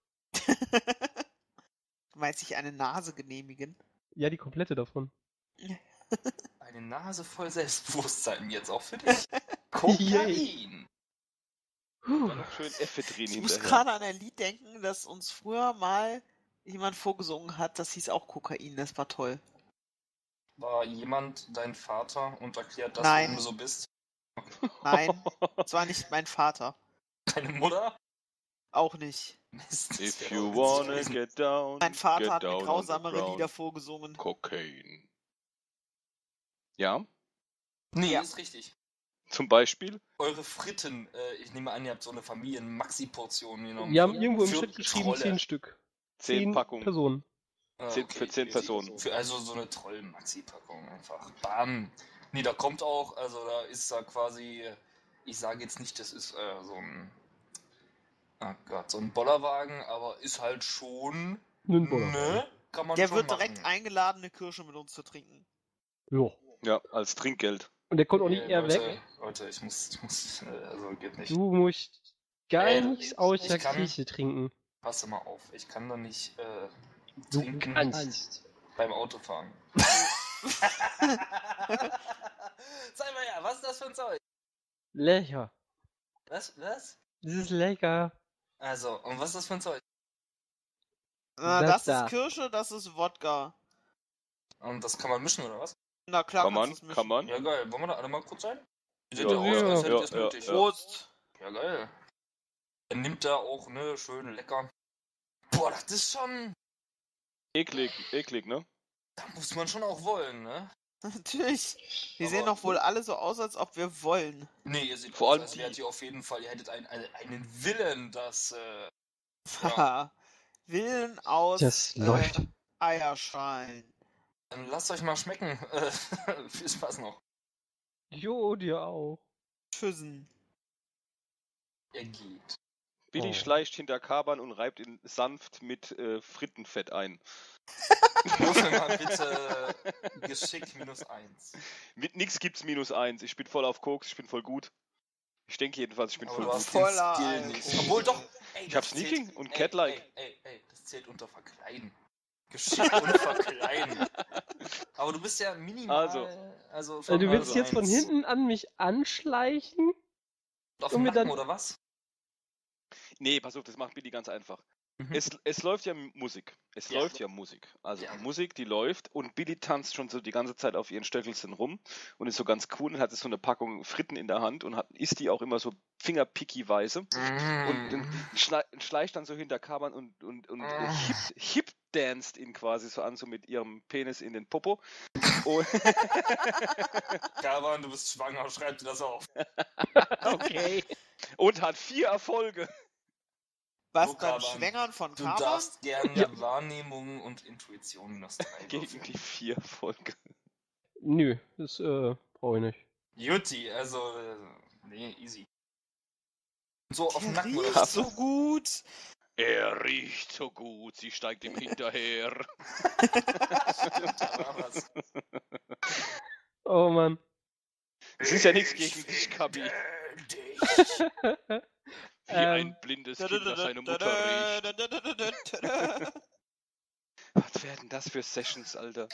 Du meinst sich eine Nase genehmigen? Ja, die komplette davon. Eine Nase voll Selbstbewusstsein jetzt auch für dich. Kokain. Dann noch schön Ephedrin Ich muss hinterher. gerade an ein Lied denken, das uns früher mal jemand vorgesungen hat. Das hieß auch Kokain, das war toll. War jemand dein Vater und erklärt das, Nein. warum du so bist? Nein, es war nicht mein Vater. Deine Mutter? Auch nicht. Mist. das If wäre you doch wanna witzig gewesen. get down, Mein Vater get hat mir down on the grausamere ground. Lieder vorgesungen. Cocaine. Ja, Nee, Ja. ist richtig. zum Beispiel. Eure Fritten, ich nehme an, ihr habt so eine Familien-Maxi-Portion genommen. Wir haben für- irgendwo im für Chat geschrieben Trolle. 10 Stück. 10 Packungen. Personen. Ah, für 10 Personen. Für also so eine Troll-Maxi-Packung einfach. Bam. Nee, da kommt auch, also da ist da quasi, ich sage jetzt nicht, das ist so ein, oh Gott, so ein Bollerwagen, aber ist halt schon, Einen Boller. ne? Kann man Der schon wird direkt machen. eingeladen, eine Kirsche mit uns zu trinken. Ja. Ja, als Trinkgeld. Und der kommt auch nicht eher Leute, weg. Leute, ich muss, also geht nicht. Du musst gar Ey, nichts aus der ich kann- Kirche trinken. Passe mal auf, ich kann da nicht Du trinken kannst. beim Autofahren. Sag mal ja, was ist das für ein Zeug? Lecker. Was? Das ist lecker. Also, und was ist das für ein Zeug? Na, Das das da. ist Kirsche, das ist Wodka. Und das kann man mischen, oder was? Na klar, Kann man, kannst du's mischen. kann man. Ja, geil. Wollen wir da alle mal kurz sein? Ihr seht Ja, ja aus, ja, als hättet ihr es ja, nötig. ja. Prost! Ja, geil. Er nimmt da auch, ne, schön lecker. Boah, das ist schon... Eklig, ne? Da muss man schon auch wollen, ne? Natürlich. Wir Aber- sehen doch wohl alle so aus, als ob wir wollen. Nee, ihr seht Vor aus, allem als die- wärt ihr auf jeden Fall, ihr hättet einen Willen, das, Haha. Willen aus Das läuft. Eierschalen. dann lasst euch mal schmecken. Viel Spaß noch. Jo, dir auch. Schüssen. Er geht. Billy Oh. schleicht hinter Kaban und reibt ihn sanft mit Frittenfett ein. Würfel mal bitte Geschick -1. Mit nix gibt's -1. Ich bin voll auf Koks, ich bin voll gut. Ich denke jedenfalls, ich bin Aber voll du gut. hast Voller den Skill Alkohol. nicht. Obwohl doch. Ey, Ich hab das Sneaking zählt- und ey, Cat-like. Ey, das zählt unter Verkleiden. Geschick und Verkleiden. Aber du bist ja minimal. Also Du willst Also jetzt von hinten an mich anschleichen? Auf und dem mir Nacken, dann- oder was? Nee, pass auf, das macht Billy ganz einfach. Mhm. Es läuft ja Musik. Also Ja. die Musik, die läuft und Billy tanzt schon so die ganze Zeit auf ihren Stöckelchen rum und ist so ganz cool und hat so eine Packung Fritten in der Hand und isst die auch immer so fingerpicky-weise und schleicht dann so hinter Kaban und hip-danced ihn quasi so an, so mit ihrem Penis in den Popo. Und Gaban, du bist schwanger, schreib dir das auf. Okay. und hat 4 Erfolge. Was So, beim Kaban. Schwängern von Du Kaban? darfst gerne Ja. Wahrnehmung und Intuition minus 3 Gegen würfeln. die 4 Erfolge. Nö, das brauche ich nicht. Jutti, also, nee, easy. So auf dem Der Nacken oder riecht was? so gut. Er riecht so gut, sie steigt ihm hinterher. Stimmt, da war was. Oh Mann. Es ist ja nichts gegen dich, Kabi. Dich. Wie ein blindes Kind, das seine Mutter riecht. Was werden das für Sessions, Alter?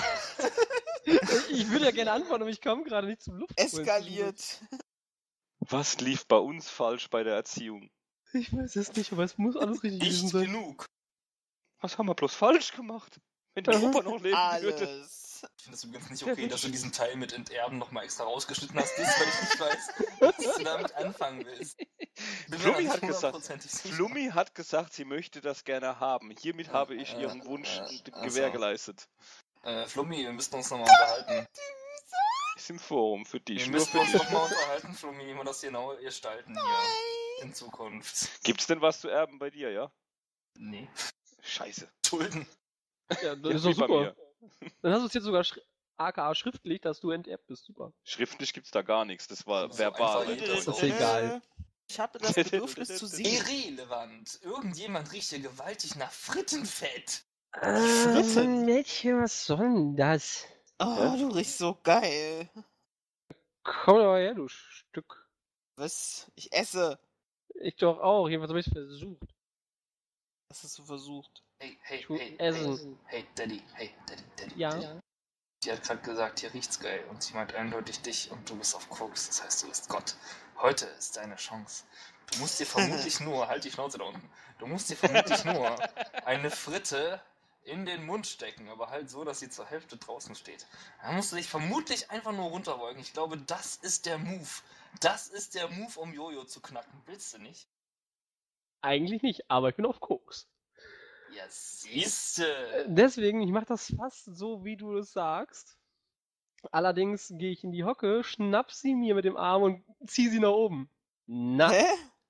Ich würde ja gerne antworten, aber ich komme gerade nicht zum Luft. Eskaliert. Was lief bei uns falsch bei der Erziehung? Ich weiß es nicht, aber es muss alles richtig gewesen Nicht sein. genug. Was haben wir bloß falsch gemacht? Wenn der Opa noch leben würde. Alles. Ich finde es übrigens nicht okay, dass du diesen Teil mit Enterben nochmal extra rausgeschnitten hast, weil ich nicht weiß, was du damit anfangen willst. Bin mir Flummi da hat nicht gesagt, hundertprozentig sicher. Flummi hat gesagt, sie möchte das gerne haben. Hiermit habe ich ihren Wunsch Gewähr geleistet. Flummi, wir müssten uns nochmal unterhalten. Ist im Forum für dich. Wir Nur müssen für uns dich. nochmal unterhalten, Flummi, wie wir das genau gestalten hier in Zukunft. Gibt's denn was zu erben bei dir, ja? Nee. Scheiße. Schulden. Ja, das Ja, ist wie doch bei super. mir. Dann hast du es jetzt sogar aka schriftlich, dass du enterbt bist. Super. Schriftlich gibt's da gar nichts. Das war So verbal. einfach Das ist egal. Ich habe das Bedürfnis zu singen. Irrelevant. Irgendjemand riecht hier gewaltig nach Frittenfett. Fritten? Mädchen, was soll denn das? Oh, du riechst so geil. Komm doch mal her, du Stück. Was? Ich esse. Ich doch auch. Jedenfalls habe ich es versucht. Was hast du versucht? Hey, Zu hey, essen. hey, Daddy, hey, Daddy. Ja. Die hat gerade gesagt, hier riecht's geil und sie meint eindeutig dich und du bist auf Koks, das heißt, du bist Gott. Heute ist deine Chance. Du musst dir vermutlich nur, halt die Schnauze da unten, du musst dir vermutlich nur eine Fritte in den Mund stecken, aber halt so, dass sie zur Hälfte draußen steht. Da musst du dich vermutlich einfach nur runterbeugen. Ich glaube, das ist der Move. Das ist der Move, um Jojo zu knacken. Willst du nicht? Eigentlich nicht, aber ich bin auf Koks. Ja, siehste. Deswegen, ich mache das fast so, wie du es sagst. Allerdings gehe ich in die Hocke, schnapp sie mir mit dem Arm und zieh sie nach oben. Na, Hä?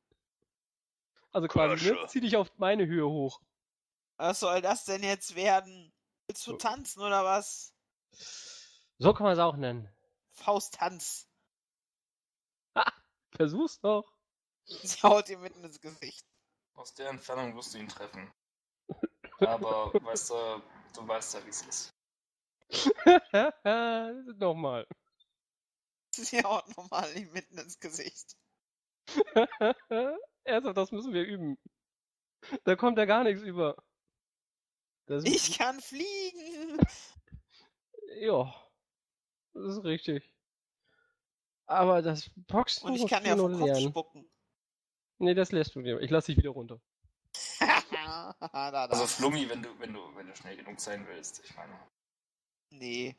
also quasi, ne? Kirsche. Zieh dich auf meine Höhe hoch. Was soll das denn jetzt werden? Willst du tanzen oder was? So kann man es auch nennen. Fausttanz. Versuch's doch. Sie haut dir mitten ins Gesicht. Aus der Entfernung wirst du ihn treffen. Aber, weißt du, du weißt ja, wie es ist. Nochmal. Sie haut normal nicht mitten ins Gesicht. Ernsthaft, das müssen wir üben. Da kommt ja gar nichts über. Das Ich kann fliegen. Ja, das ist richtig. Aber das Boxen Und ich musst kann du ja noch vom Kopf lernen. spucken. Nee, das lässt du dir. Ich lass dich wieder runter. Da. Also Flummi, wenn du schnell genug sein willst, ich meine. Nee.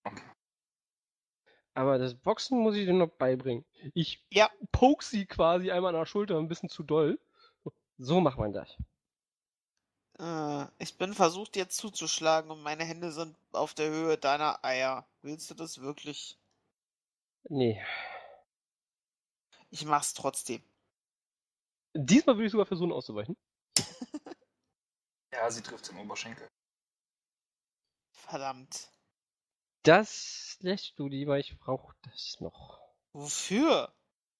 Aber das Boxen muss ich dir noch beibringen. Ich Ja. poke sie quasi einmal an der Schulter ein bisschen zu doll. So macht man das. Ich bin versucht jetzt zuzuschlagen und meine Hände sind auf der Höhe deiner Eier. Willst du das wirklich? Nee. Ich mach's trotzdem. Diesmal würde ich sogar versuchen auszuweichen. Ja, sie trifft den Oberschenkel. Verdammt. Das lässt du lieber, ich brauche das noch. Wofür?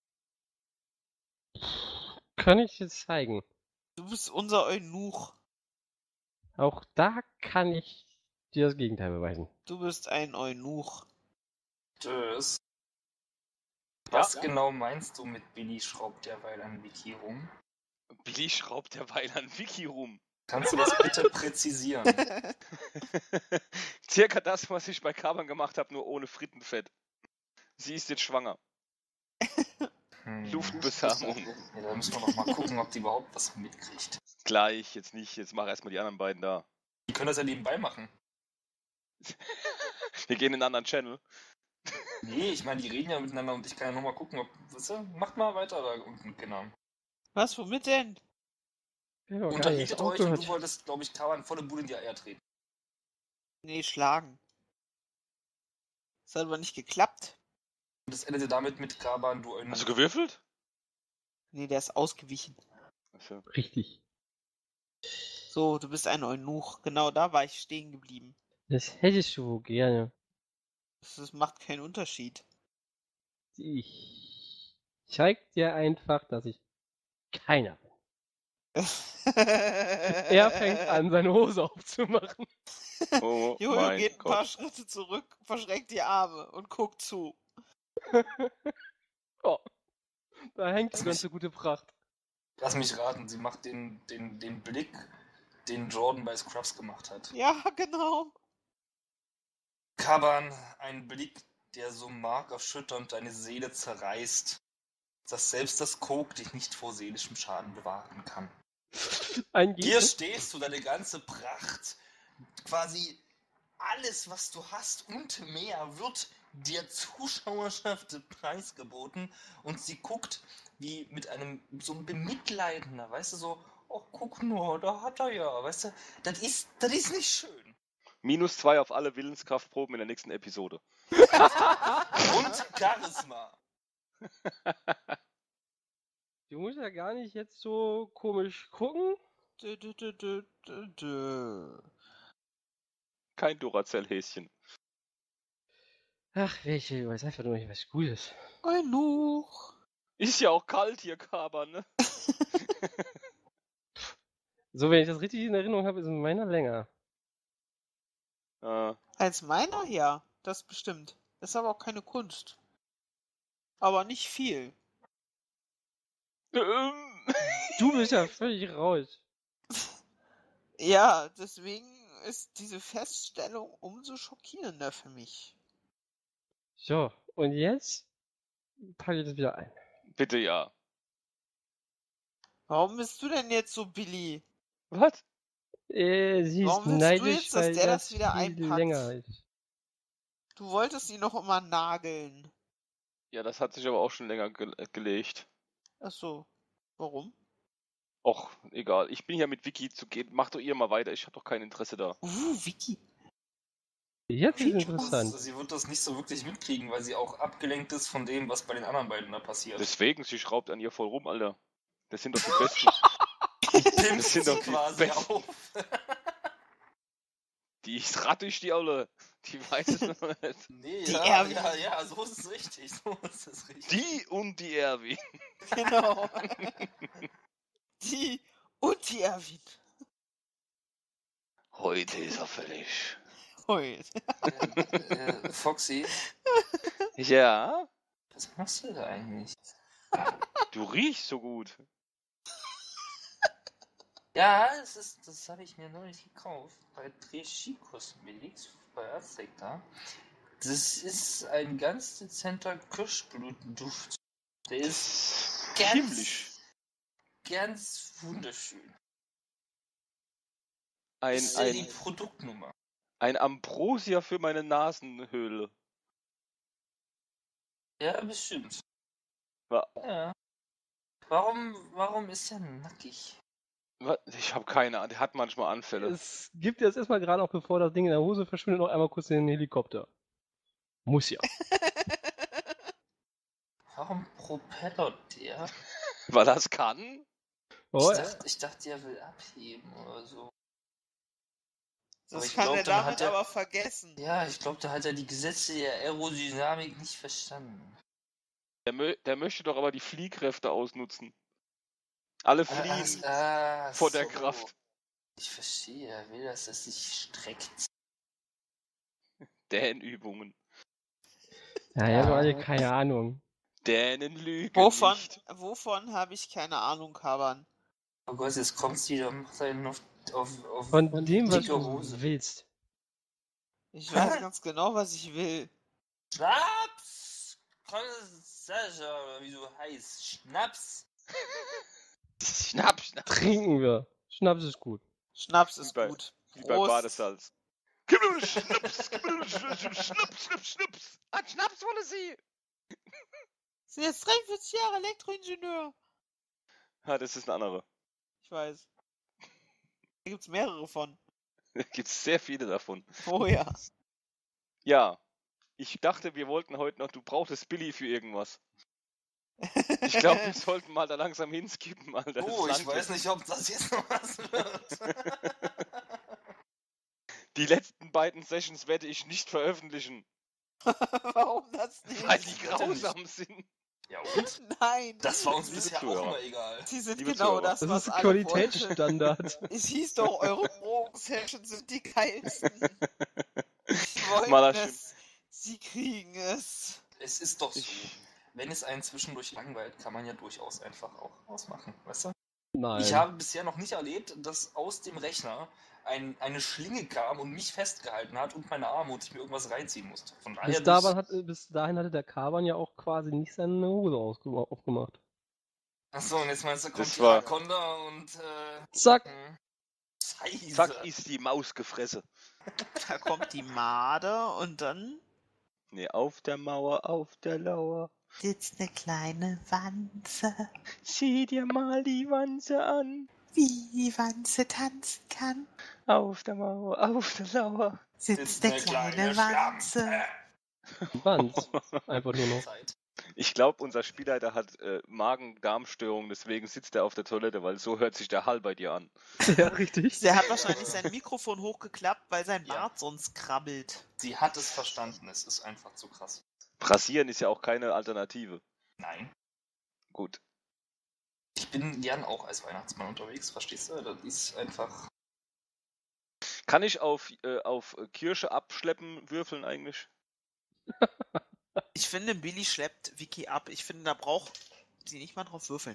Kann ich dir zeigen. Du bist unser Eunuch. Auch da kann ich dir das Gegenteil beweisen. Du bist ein Eunuch. Tschüss. Ja. Was genau meinst du mit Billy schraubt derweil an Wiki rum? Billy schraubt derweil an Wiki rum. Kannst du das bitte präzisieren? Circa das, was ich bei Kaban gemacht habe, nur ohne Frittenfett. Sie ist jetzt schwanger. Luftbesamung. Ja, da müssen wir noch mal gucken, ob die überhaupt was mitkriegt. Gleich, jetzt nicht. Jetzt mach erstmal die anderen beiden da. Die können das ja nebenbei machen. Wir gehen in einen anderen Channel. Nee, ich meine, die reden ja miteinander und ich kann ja noch mal gucken, ob... Weißt du, macht mal weiter da unten, genau. Was, womit denn? Ja, Unterhaltet euch und du wolltest, glaube ich, Kaban volle Bude in die Eier treten. Nee, schlagen. Das hat aber nicht geklappt. Und das endete damit mit Kaban, du Hast du gewürfelt? Nee, der ist ausgewichen. Achso. Richtig. So, du bist ein Eunuch. Genau da war ich stehen geblieben. Das hättest du wohl gerne. Das macht keinen Unterschied. Ich zeig dir einfach, dass ich keiner bin. Er fängt an, seine Hose aufzumachen. Oh Jojo mein geht ein paar Gott. Schritte zurück, verschränkt die Arme und guckt zu. Oh, da hängt die ganze gute Pracht. Lass mich raten, sie macht den Blick den Jordan bei Scrubs gemacht hat. Ja, genau. Kaban, ein Blick, der so markerschütternd deine Seele zerreißt, dass selbst das Coke dich nicht vor seelischem Schaden bewahren kann. Ein Hier Gegner. stehst du, deine ganze Pracht, quasi alles, was du hast und mehr, wird der Zuschauerschaft preisgeboten und sie guckt wie mit einem so ein bemitleidender, weißt du, so, oh, guck nur, da hat er ja, weißt du, das ist nicht schön. -2 auf alle Willenskraftproben in der nächsten Episode. Und Charisma. Du musst ja gar nicht jetzt so komisch gucken. Dö, dö, dö, dö, dö, dö. Kein Duracell-Häschen. Ach, welche, weiß einfach nur nicht was Gutes. Genug. Ist ja auch kalt hier, Kaban, ne? So, wenn ich das richtig in Erinnerung habe, ist meiner länger. Als meiner? Ja, das bestimmt. Ist aber auch keine Kunst. Aber nicht viel. Du bist ja völlig raus. Ja, deswegen ist diese Feststellung umso schockierender für mich. So, und jetzt packe ich das wieder ein. Bitte ja. Warum bist du denn jetzt so billig? Was? Sie ist Warum willst du neidisch, jetzt, dass weil der das das wieder viel einpackt? länger ist. Du wolltest ihn noch immer nageln. Ja, das hat sich aber auch schon länger gelegt. Ach so. Warum? Och, egal. Ich bin hier mit Vicky zu gehen. Mach doch ihr mal weiter. Ich habe doch kein Interesse da. Vicky. Jetzt ist Wie interessant. Sie wird das nicht so wirklich mitkriegen, weil sie auch abgelenkt ist von dem, was bei den anderen beiden da passiert. Deswegen, sie schraubt an ihr voll rum, Alter. Das sind doch die Besten. Pimpt sind sie doch die quasi Besten. auf. Die ist rattig, die Olle. Die weiß es noch nicht. Nee, Die ja, Erwin. ja, so ist es richtig. So ist es richtig. Die und die Erwin. Genau. Die und die Erwin. Heute ist er fällig. Heult. Foxy, Ja? was machst du da eigentlich? Du riechst so gut. Ja, das habe ich mir neulich gekauft bei Trechy Cosmetics bei Azteka. Das ist ein ganz dezenter Kirschblütenduft. Der ist Himmlisch. ganz wunderschön. Ein, Das ist ja die ein, Produktnummer. ein Ambrosia für meine Nasenhöhle. Ja, bestimmt. Wa- Ja. Warum ist er nackig? Was? Ich habe keine Ahnung. Der hat manchmal Anfälle. Es gibt jetzt erstmal gerade auch, bevor das Ding in der Hose verschwindet, noch einmal kurz in den Helikopter. Muss ja. Warum propellert der? Weil das kann? Oh, Ich dachte, er will abheben oder so. Aber Das ich kann glaub, er dann damit hat er- aber vergessen. Ja, ich glaube, da hat er die Gesetze der Aerodynamik nicht verstanden. Der möchte doch aber die Fliehkräfte ausnutzen. Alle fliehen vor der so. Kraft. Ich verstehe, er will, dass es sich streckt. Dänenübungen. ja, ihr habt doch alle keine Ahnung. Dänen lügen Wovon, nicht. wovon habe ich keine Ahnung, Kaban? Oh Gott, jetzt kommt's wieder und macht einen auf Von dem, was dicke du Hose. willst. Ich weiß ganz genau, was ich will. Schnaps! Sascha, wie du heißt. Schnaps! Schnapp, schnapp. Trinken wir. Schnaps ist gut. Schnaps ist Wie bei- gut. Wie bei Prost. Badesalz. Gib mir Schnaps, gib mir Schnaps, Schnaps, Schnaps. Ein Schnaps wolle sie. Sind jetzt 43 Jahre Elektroingenieur. Ja, das ist eine andere. Ich weiß. Da gibt's mehrere von. Da gibt es sehr viele davon. Oh ja. Ja, ich dachte, wir wollten heute noch, du brauchtest Billy für irgendwas. Ich glaube, wir sollten mal da langsam hinskippen, Alter. Oh, Das ich Land weiß nicht, ob das jetzt noch was wird. Die letzten beiden Sessions werde ich nicht veröffentlichen, Warum das nicht? weil die wird er nicht. grausam sind. Ja, und? Nein. Das war uns Liebe bisher auch Zuhörer. immer egal. Die sind Liebe genau Zuhörer. das, Das was ist alle Qualitätsstandard. wollten. Es hieß doch, eure Drogen-Sessions sind die geilsten. Sie wollten Malaschim. es. Sie kriegen es. Es ist doch so. Ich- Wenn es einen zwischendurch langweilt, kann man ja durchaus einfach auch ausmachen, weißt du? Nein. Ich habe bisher noch nicht erlebt, dass aus dem Rechner eine Schlinge kam und mich festgehalten hat und meine Arme und ich mir irgendwas reinziehen musste. Von daher, Bis dahin hatte der Kaban ja auch quasi nicht seine Hose aufgemacht. Achso, und jetzt meinst du, kommt Das die war- Rakonda und Zack! Scheiße. Zack, ist die Maus gefressen. Da kommt die Made und dann Nee, auf der Mauer, auf der Lauer. sitzt eine kleine Wanze, Sieh dir mal die Wanze an. wie die Wanze tanzen kann. Auf der Mauer, auf der Lauer. Sitzt eine kleine Wanze. Wanz. Einfach nur noch. Zeit. Ich glaube, unser Spielleiter hat Magen-Darm-Störung, deswegen sitzt er auf der Toilette, weil so hört sich der Hall bei dir an. Ja, richtig. Der hat wahrscheinlich sein Mikrofon hochgeklappt, weil sein Ja. Bart sonst krabbelt. Sie hat es verstanden, es ist einfach zu krass. Rasieren ist ja auch keine Alternative. Nein. Gut. Ich bin gern auch als Weihnachtsmann unterwegs, verstehst du? Das ist einfach. Kann ich auf Kirsche abschleppen würfeln eigentlich? Ich finde, Billy schleppt Vicky ab. Ich finde, da braucht sie nicht mal drauf würfeln.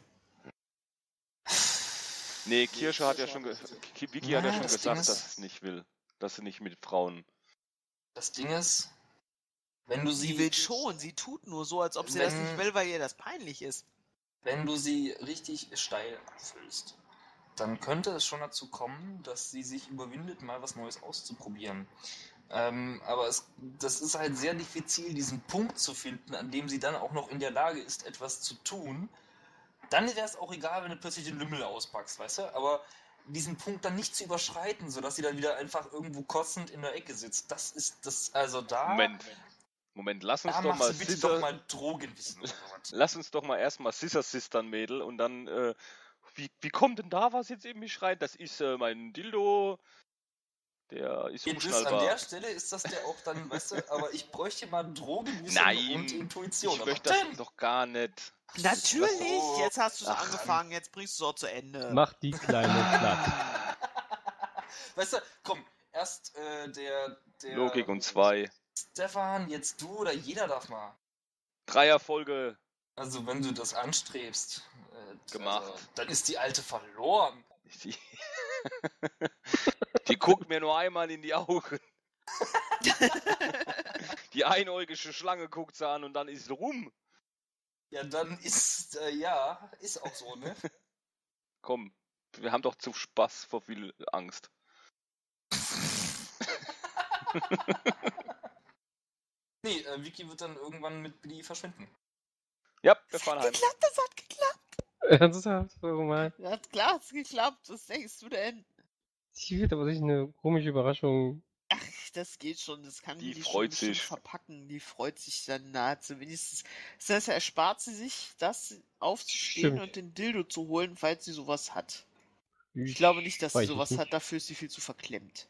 Nee, Kirsche hat ja schon Vicky hat ja schon das gesagt, Ding ist- dass es nicht will. Dass sie nicht mit Frauen. Das Ding ist, wenn du Sie will schon, sie tut nur so, als ob sie das nicht Wenn- will, weil ihr das peinlich ist. wenn du sie richtig steil abfüllst, dann könnte es schon dazu kommen, dass sie sich überwindet, mal was Neues auszuprobieren. Aber das ist halt sehr diffizil, diesen Punkt zu finden, an dem sie dann auch noch in der Lage ist, etwas zu tun. Dann wäre es auch egal, wenn du plötzlich den Lümmel auspackst, weißt du? Aber diesen Punkt dann nicht zu überschreiten, sodass sie dann wieder einfach irgendwo kotzend in der Ecke sitzt, das ist das, also da... Moment, lass uns Da doch machst mal du bitte doch mal Drogenwissen oder sowas. Lass uns doch mal erstmal Scissor Sistern, Mädel, und dann, wie kommt denn da was jetzt in mich rein? Das ist mein Dildo, der ist An umschnallbar. der Stelle ist das der auch dann, weißt du, aber ich bräuchte mal Drogenwissen Nein, und Intuition. Ich Aber möchte das dann- doch gar nicht. Natürlich, so. jetzt hast du es Ach, angefangen, jetzt bringst du es auch zu Ende. Mach die Kleine platt. Weißt du, komm, erst der Logik und 2. Stefan, jetzt du oder jeder darf mal. Dreierfolge Also wenn du das anstrebst, Gemacht. Also, dann ist die alte verloren. Die, die guckt mir nur einmal in die Augen. Die einäugige Schlange guckt sie an und dann ist sie rum. Ja, dann ist, ja, ist auch so, ne? Komm, wir haben doch zu Spaß vor viel Angst. Nee, Vicky wird dann irgendwann mit Billy verschwinden. Ja, wir fahren heim. Das hat geklappt. Ernsthaft? Oh Mann. Ja, klar, hat's geklappt. Was denkst du denn? Die wird aber sich eine komische Überraschung. Ach, das geht schon. Das kann Die die freut schon bestimmt sich. verpacken. Die freut sich dann nahezu wenigstens. Das heißt, erspart sie sich, das aufzustehen Stimmt. und den Dildo zu holen, falls sie sowas hat. Ich glaube nicht, dass sie weiß es sowas nicht. hat. Dafür ist sie viel zu verklemmt.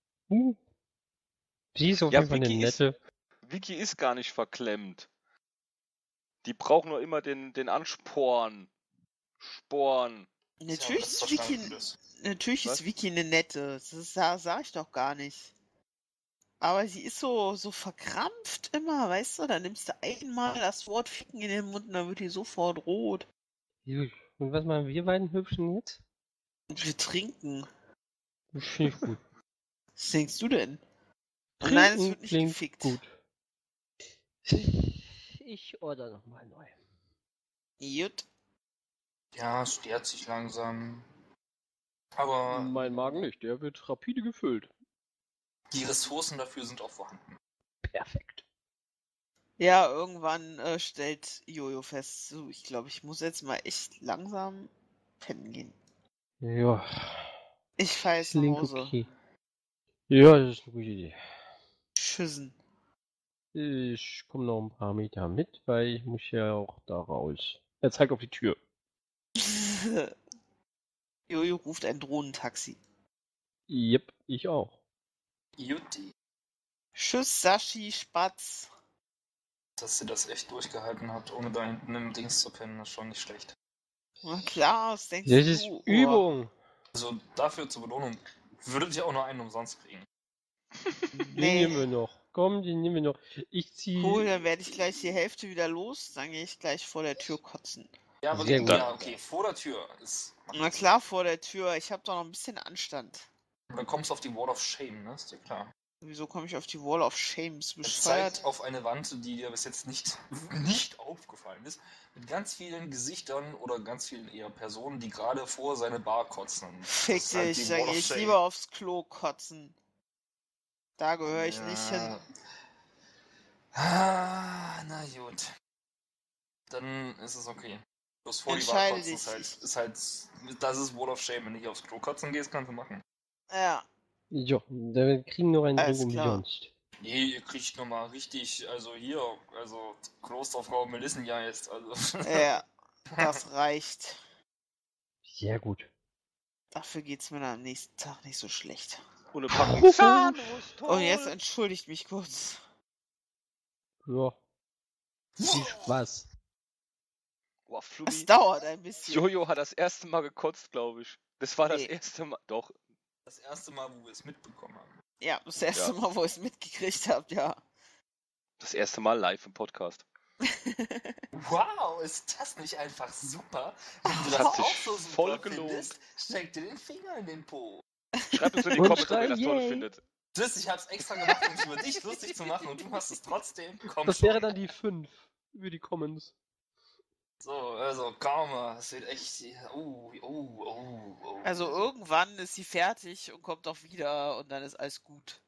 Sie ist auf Ja, jeden Fall eine Vicky ist- nette. Vicky ist gar nicht verklemmt. Die braucht nur immer den Ansporn. Sporn. Natürlich das ist Vicky, verstanden ist. natürlich Was? ist Vicky eine nette. Das sag ich doch gar nicht. Aber sie ist so verkrampft immer, weißt du? Da nimmst du einmal das Wort Ficken in den Mund und dann wird die sofort rot. Gut. Und was machen wir beiden Hübschen jetzt? Und wir trinken. Das finde ich gut. Was denkst du denn? Und nein, es Trinken wird nicht klingt gefickt. gut. Ich order nochmal neu. Gut. Ja, es stört sich langsam. Aber Mein Magen nicht, der wird rapide gefüllt. die Ressourcen dafür sind auch vorhanden. Perfekt. Ja, irgendwann stellt Jojo fest, so, ich glaube, ich muss jetzt mal echt langsam pennen gehen. Ja, Ich fahr jetzt nach klingt Hause. okay. Ja, das ist eine gute Idee. Tschüssen. Ich komme noch ein paar Meter mit, weil ich muss ja auch da raus. Er zeigt auf die Tür. Jojo ruft ein Drohnentaxi. Jep, ich auch. Jutti. Tschüss, Sashi, Spatz. Dass sie das echt durchgehalten hat, ohne da hinten im Dings zu pennen, ist schon nicht schlecht. Na klar, was denkst Das du? ist Oh. Übung. Also dafür zur Belohnung würdet ihr auch nur einen umsonst kriegen. Den Nee. nehmen wir noch. Komm, den nehmen wir noch. Ich zieh. Cool, dann werde ich gleich die Hälfte wieder los, dann gehe ich gleich vor der Tür kotzen. Ja, aber Sehr gut. ja, okay, vor der Tür ist. Na klar, vor der Tür. Ich habe doch noch ein bisschen Anstand. Dann kommst du auf die Wall of Shame, ne? Ist dir klar. Wieso komme ich auf die Wall of Shame? Ist Es bescheuert. zeigt auf eine Wand, die dir bis jetzt nicht aufgefallen ist, mit ganz vielen Gesichtern oder ganz vielen eher Personen, die gerade vor seine Bar kotzen. Das Fick ist halt dich, die da Wall gehe of ich Shame. lieber aufs Klo kotzen. Da gehöre ich nicht hin. Ja. Ah, na gut. Dann ist es okay. Bloß vor die Bar Entscheide kotzen dich. ist halt, das ist Wall of Shame. Wenn du nicht aufs Klo kotzen gehst, kannst du machen. Ja, Jo, wir kriegen noch einen Alles Drink klar. umsonst. Nee, ihr kriegt nochmal richtig, also hier, also Klosterfrau Melissengeist, also. ja, das reicht. Sehr gut. Dafür geht's mir dann am nächsten Tag nicht so schlecht. Und eine Packung Zahnrostol. Und jetzt entschuldigt mich kurz. Ja. Viel Spaß. Boah, Es Flummi. dauert ein bisschen. Jojo hat das erste Mal gekotzt, glaube ich. Das war das Nee. erste Mal. Doch. Das erste Mal, wo wir es mitbekommen haben. Ja, das erste Ja. Mal, wo ihr es mitgekriegt habt, ja. Das erste Mal live im Podcast. Wow, ist das nicht einfach super? Wenn du Das das hat sich auch so super voll gelohnt. findest, steck dir den Finger in den Po. Schreibt uns in die Und Kommentare, ob ihr das schrei, toll yay. findet. Das, ich hab's extra gemacht, um es über dich lustig zu machen und du machst es trotzdem. Komm Das schon. wäre dann die 5 über die Comments. So, also Karma, es wird echt. Oh. Also irgendwann ist sie fertig und kommt auch wieder und dann ist alles gut.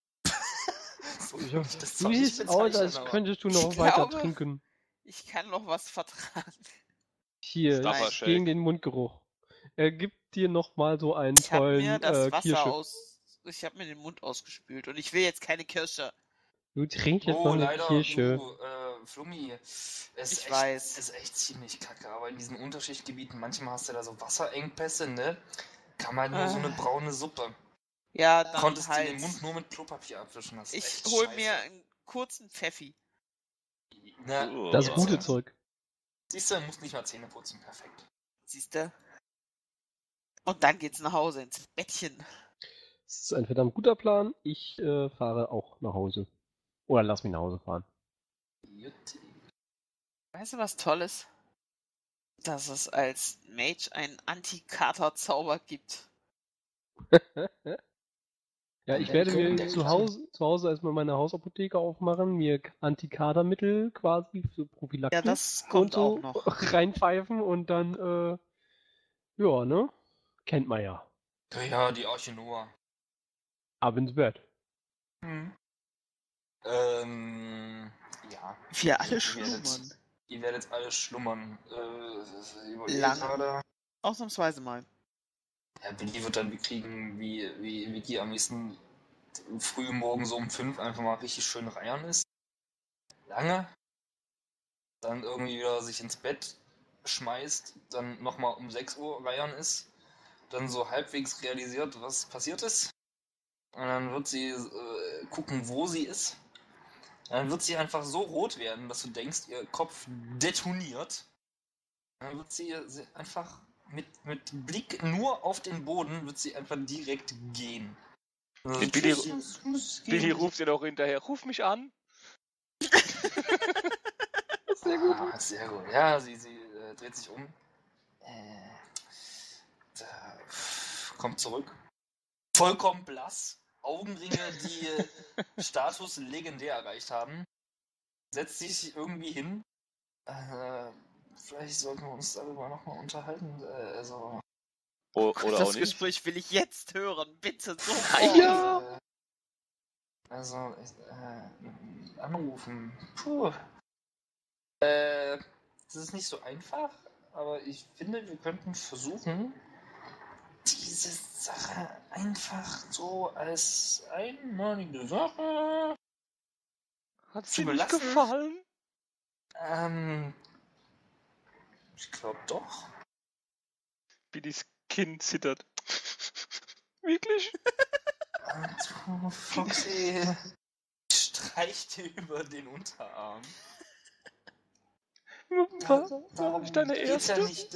So Ja, würde ich das du zwar nicht siehst aus, als bezeichnen, aber. könntest du noch Ich weiter glaube- trinken. Ich kann noch was vertragen. Hier, Staffer ist Shake. gegen den Mundgeruch. Er gibt dir nochmal so einen Ich habe mir tollen das Wasser Kirsche. Ich habe mir den Mund ausgespült und ich will jetzt keine Kirsche. Du trinkst jetzt Oh, noch eine leider, Kirsche. Flummi, Ich weiß. ist echt ziemlich kacke, aber in diesen Unterschichtgebieten, manchmal hast du da so Wasserengpässe, ne? Kann man nur so eine braune Suppe. Ja, dann Konntest halt. du den Mund nur mit Klopapier abwischen, das ist Ich echt hol scheiße. mir einen kurzen Pfeffi. Na, Das jetzt gute erst. Zeug. Siehst du, musst nicht mal Zähne putzen, perfekt. Siehste? Und dann geht's nach Hause ins Bettchen. Das ist ein verdammt guter Plan. Ich fahre auch nach Hause. Oder lass mich nach Hause fahren. Jutti. Weißt du, was Tolles? Dass es als Mage einen Anti-Kater-Zauber gibt. Ja, ich werde mir zu Hause erstmal meine Hausapotheke aufmachen, mir Antikadermittel quasi für Prophylaxe Ja, das kommt und so auch noch. reinpfeifen und dann, ja, ne? Kennt man ja. Ja, die Arche Noah. Ab ins Bett. Ja. Wir alle Ihr schlummern. Ihr werdet alle schlummern. Ich überlege Lange. gerade. Ausnahmsweise mal. Ja, Billy wird dann kriegen, wie Vicky am nächsten früh morgen so um 5 einfach mal richtig schön reiern ist. Lange. Dann irgendwie wieder sich ins Bett schmeißt, dann nochmal um 6 Uhr reiern ist. Dann so halbwegs realisiert, was passiert ist. Und dann wird sie gucken, wo sie ist. Dann wird sie einfach so rot werden, dass du denkst, ihr Kopf detoniert. Dann wird sie einfach mit Blick nur auf den Boden, wird sie einfach direkt gehen. Also, Nee, Billy- tschüss, Billy gehen. ruft ihr doch hinterher. Ruf mich an. Sehr gut. Ah, sehr gut. Ja, sie dreht sich um. Kommt zurück. Vollkommen blass. Augenringe, die Status legendär erreicht haben. Setzt sich irgendwie hin. Vielleicht sollten wir uns darüber nochmal unterhalten. Also. Oder Das auch nicht. Gespräch will ich jetzt hören. Bitte so. Ja. Also, anrufen. Puh. Das ist nicht so einfach, aber ich finde, wir könnten versuchen, diese Sache einfach so als einmalige Sache Hat zu sie nicht belassen. gefallen? Ich glaube doch. Billys Kinn zittert. Wirklich? Und Foxy streicht dir über den Unterarm. War ich deine geht's ja Erste? nicht,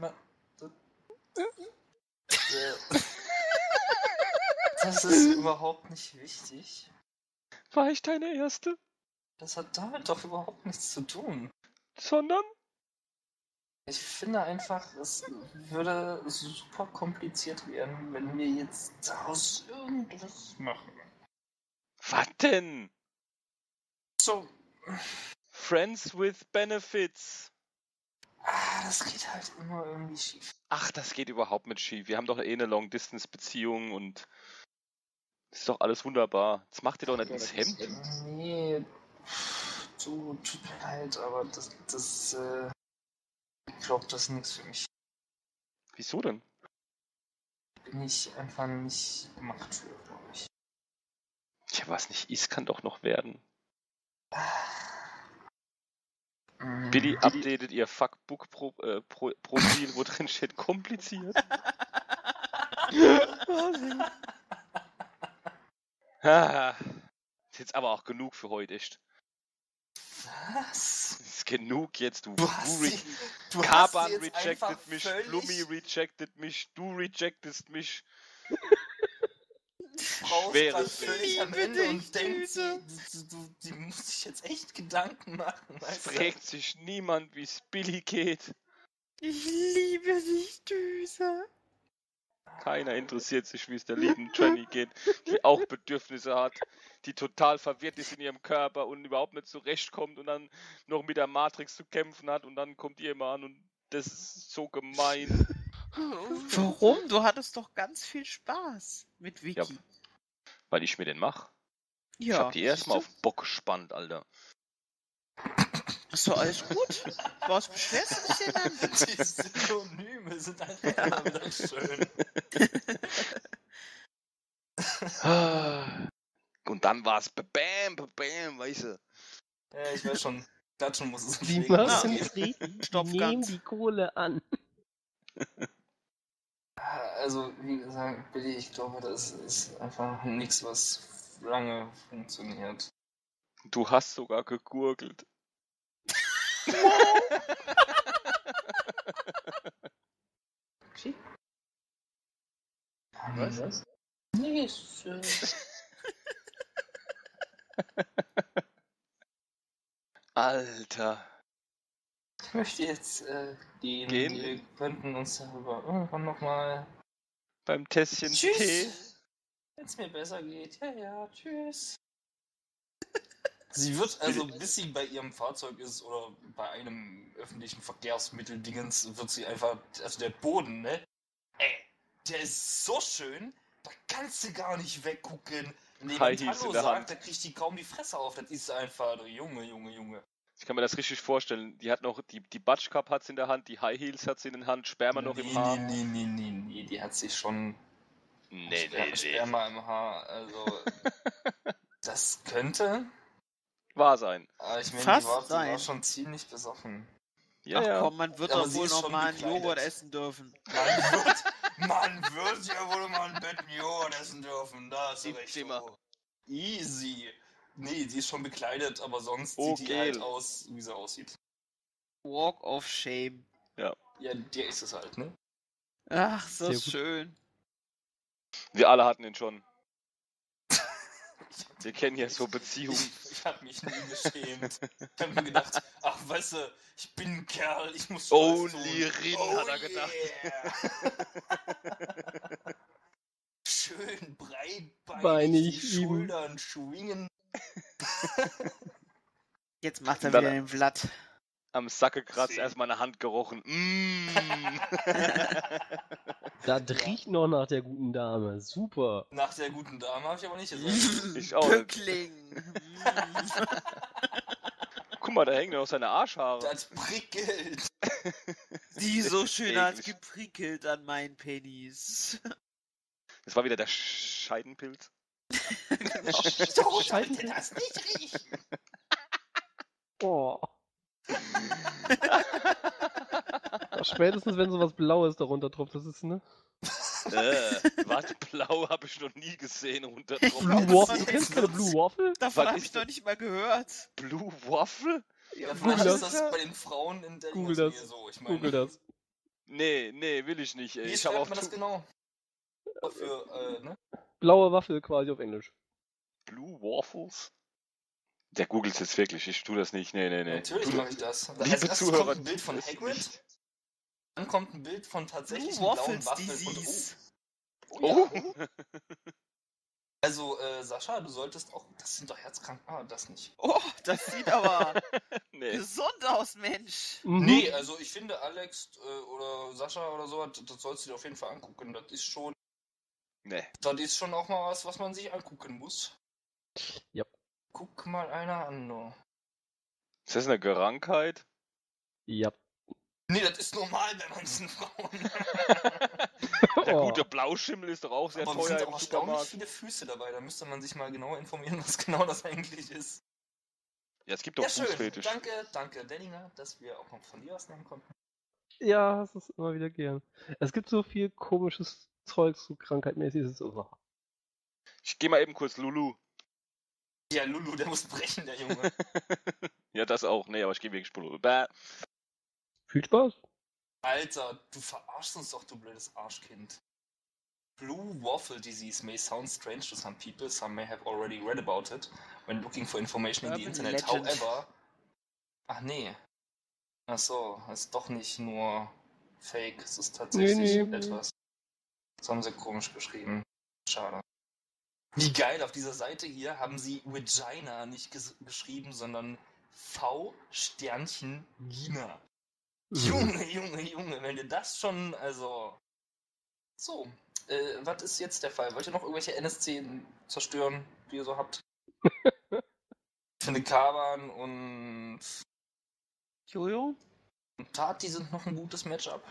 das ist überhaupt nicht wichtig. War ich deine Erste? Das hat damit doch überhaupt nichts zu tun. Sondern? Ich finde einfach, es würde super kompliziert werden, wenn wir jetzt daraus irgendwas machen. Was denn? So, Friends with Benefits. das geht halt immer irgendwie schief. Ach, das geht überhaupt nicht schief. Wir haben doch eine Long-Distance-Beziehung und ist doch alles wunderbar. Jetzt macht ihr doch nicht ins Hemd. Nee, tut mir leid, aber ich glaube, das ist nichts für mich. Wieso denn? Bin ich einfach nicht gemacht für, glaube ich. Tja, was nicht ist, kann doch noch werden. Billy updatet ihr Fuckbook-Profil, wo drin steht kompliziert. Ist jetzt aber auch genug für heute, echt. Was? Ist genug jetzt, du. Du Kaban hast sie jetzt rejected einfach mich, völlig- Blumi rejected mich, du rejectest mich. Frau ist Schweres grad völlig am Liebe Ende dich, und denkt, Düse. die muss sich jetzt echt Gedanken machen. Weißt du? Fragt sich niemand, wie es Billy geht. Ich liebe dich, Düse. Keiner interessiert sich, wie es der lieben Jenny geht, die auch Bedürfnisse hat, die total verwirrt ist in ihrem Körper und überhaupt nicht zurechtkommt und dann noch mit der Matrix zu kämpfen hat und dann kommt ihr immer an und das ist so gemein. Warum? Du hattest doch ganz viel Spaß mit Vicky. Ja, weil ich mir den mach. Ich Ja, hab die erstmal auf den Bock gespannt, Alter. Ist doch alles gut? Was beschwerst du dich denn dann? Die Synonyme sind einfach immer wieder schön. Und dann war's bam, weißt du. Ja, ich weiß schon. Klatschen muss es Die nicht machen gehen. Frieden, Stopf die nehmen ganz. die Kohle an. Also, wie gesagt, Billy, ich glaube, das ist einfach nichts, was lange funktioniert. Du hast sogar gegurgelt. Was? Nee, ist, Alter. ich möchte jetzt gehen. Gehen? Wir könnten uns darüber irgendwann nochmal... Beim Tässchen Tee. Tschüss! Wenn es mir besser geht. Ja, tschüss. Sie wird also, bis sie bei ihrem Fahrzeug ist oder bei einem öffentlichen Verkehrsmittel Dingens, wird sie einfach, also der Boden, ne? Ey, der ist so schön, da kannst du gar nicht weggucken. Wenn High jemand Heels Hallo in der sagt, Hand. da kriegt die kaum die Fresse auf. Das ist einfach, Junge. Ich kann mir das richtig vorstellen. Die hat noch, die Batsch Cup hat's in der Hand, die High Heels hat sie in der Hand, Sperma noch im Haar. Nee, die hat sich schon Sperma im Haar, also das könnte, Wahr sein. aber ich meine, Fast die war sein. schon ziemlich besoffen. Ja, Ach ja. komm, man wird Aber doch sie wohl ist noch schon mal einen gekleidet. Joghurt essen dürfen. Man wird ja wohl mal ein Bett Joghurt essen dürfen, da hast du Im recht. Zimmer. So. Easy. Nee, sie ist schon bekleidet, aber sonst Oh, sieht die halt gel. aus, wie sie aussieht. Walk of Shame. Ja, der ist es halt, ne? Ach, so Sehr gut. schön. Wir alle hatten ihn schon. Wir kennen ja so Beziehungen. Ich hab mich nie geschämt. Ich hab mir gedacht, ach, weißt du, ich bin ein Kerl, ich muss Only stolz tun. Rin, hat er gedacht. Yeah. Schön breitbeinig, Beinig die üben. Schultern schwingen. Jetzt macht er Dann- wieder den Vlad. Am Sacke kratzt See. erstmal eine Hand gerochen. Das riecht noch nach der guten Dame. Super. Nach der guten Dame habe ich aber nicht gesagt. Ich auch nicht. Bückling. Guck mal, da hängen ja noch seine Arschhaare. Das prickelt. Die so schön hat Eklig. geprickelt an meinen Penis. Das war wieder der Scheidenpilz. Genau. So Scheiße. sollte das nicht riechen. Oh. Spätestens, wenn sowas Blaues darunter tropft, das ist, ne? Was? Blau habe ich noch nie gesehen unter Blue Tropfen. Waffle? Du kennst keine Blue Waffle? Davon Was habe ist ich noch das? nicht mal gehört. Blue Waffle? Ja, Google vielleicht ist das. das bei den Frauen in der Google Nähe das. so. Ich meine, Google das. Nee, will ich nicht. Ey. wie Ich habe schreibt auch man das genau? Für, ne? Blaue Waffel quasi auf Englisch. Blue Waffles? Der googelt jetzt wirklich. Ich tue das nicht. Nee. Natürlich mache ich das. Liebe Als erstes Zuhörer, kommt ein Bild von das Hagrid. nicht. Dann kommt ein Bild von tatsächlich Blue blauen Waffles Waffeln Disease. und Oh! Also, Sascha, du solltest auch. Das sind doch herzkrank. Ah, das nicht. Oh, das sieht aber Nee. gesund aus, Mensch. Mhm. Nee, also ich finde Alex oder Sascha oder so, das sollst du dir auf jeden Fall angucken. Das ist schon auch mal was man sich angucken muss. Ja. Guck mal einer an, du. Ist das eine Krankheit? Ja. Nee, das ist normal bei manchen Frauen. Der Oh. gute Blauschimmel ist doch auch sehr Aber es teuer sind im auch erstaunlich Supermarkt. viele Füße dabei. Da müsste man sich mal genau informieren, was genau das eigentlich ist. Ja, es gibt doch Ja, schön. Fußfetisch. Danke, Denninger, dass wir auch noch von dir was nehmen konnten. Ja, das ist immer wieder gern. Es gibt so viel komisches Zeug, so krankheitmäßig ist es so. Ich geh mal eben kurz Lulu. Ja, Lulu, der muss brechen, der Junge. Ja, das auch. Nee, aber ich geh wirklich Lulu. Bäh. Viel Spaß. Alter, du verarschst uns doch, du blödes Arschkind. Blue waffle disease may sound strange to some people. Some may have already read about it when looking for information in the Urban internet. legend. However. Ach nee. Ach so, ist doch nicht nur Fake. Es ist tatsächlich Nee. etwas. Das haben sie komisch geschrieben. Schade. Wie geil, auf dieser Seite hier haben sie Vagina nicht geschrieben, sondern V-Sternchen Gina. Junge, wenn ihr das schon, also... So, was ist jetzt der Fall? Wollt ihr noch irgendwelche NSC zerstören, die ihr so habt? Ich finde Kaban und Jojo? Tati sind noch ein gutes Matchup.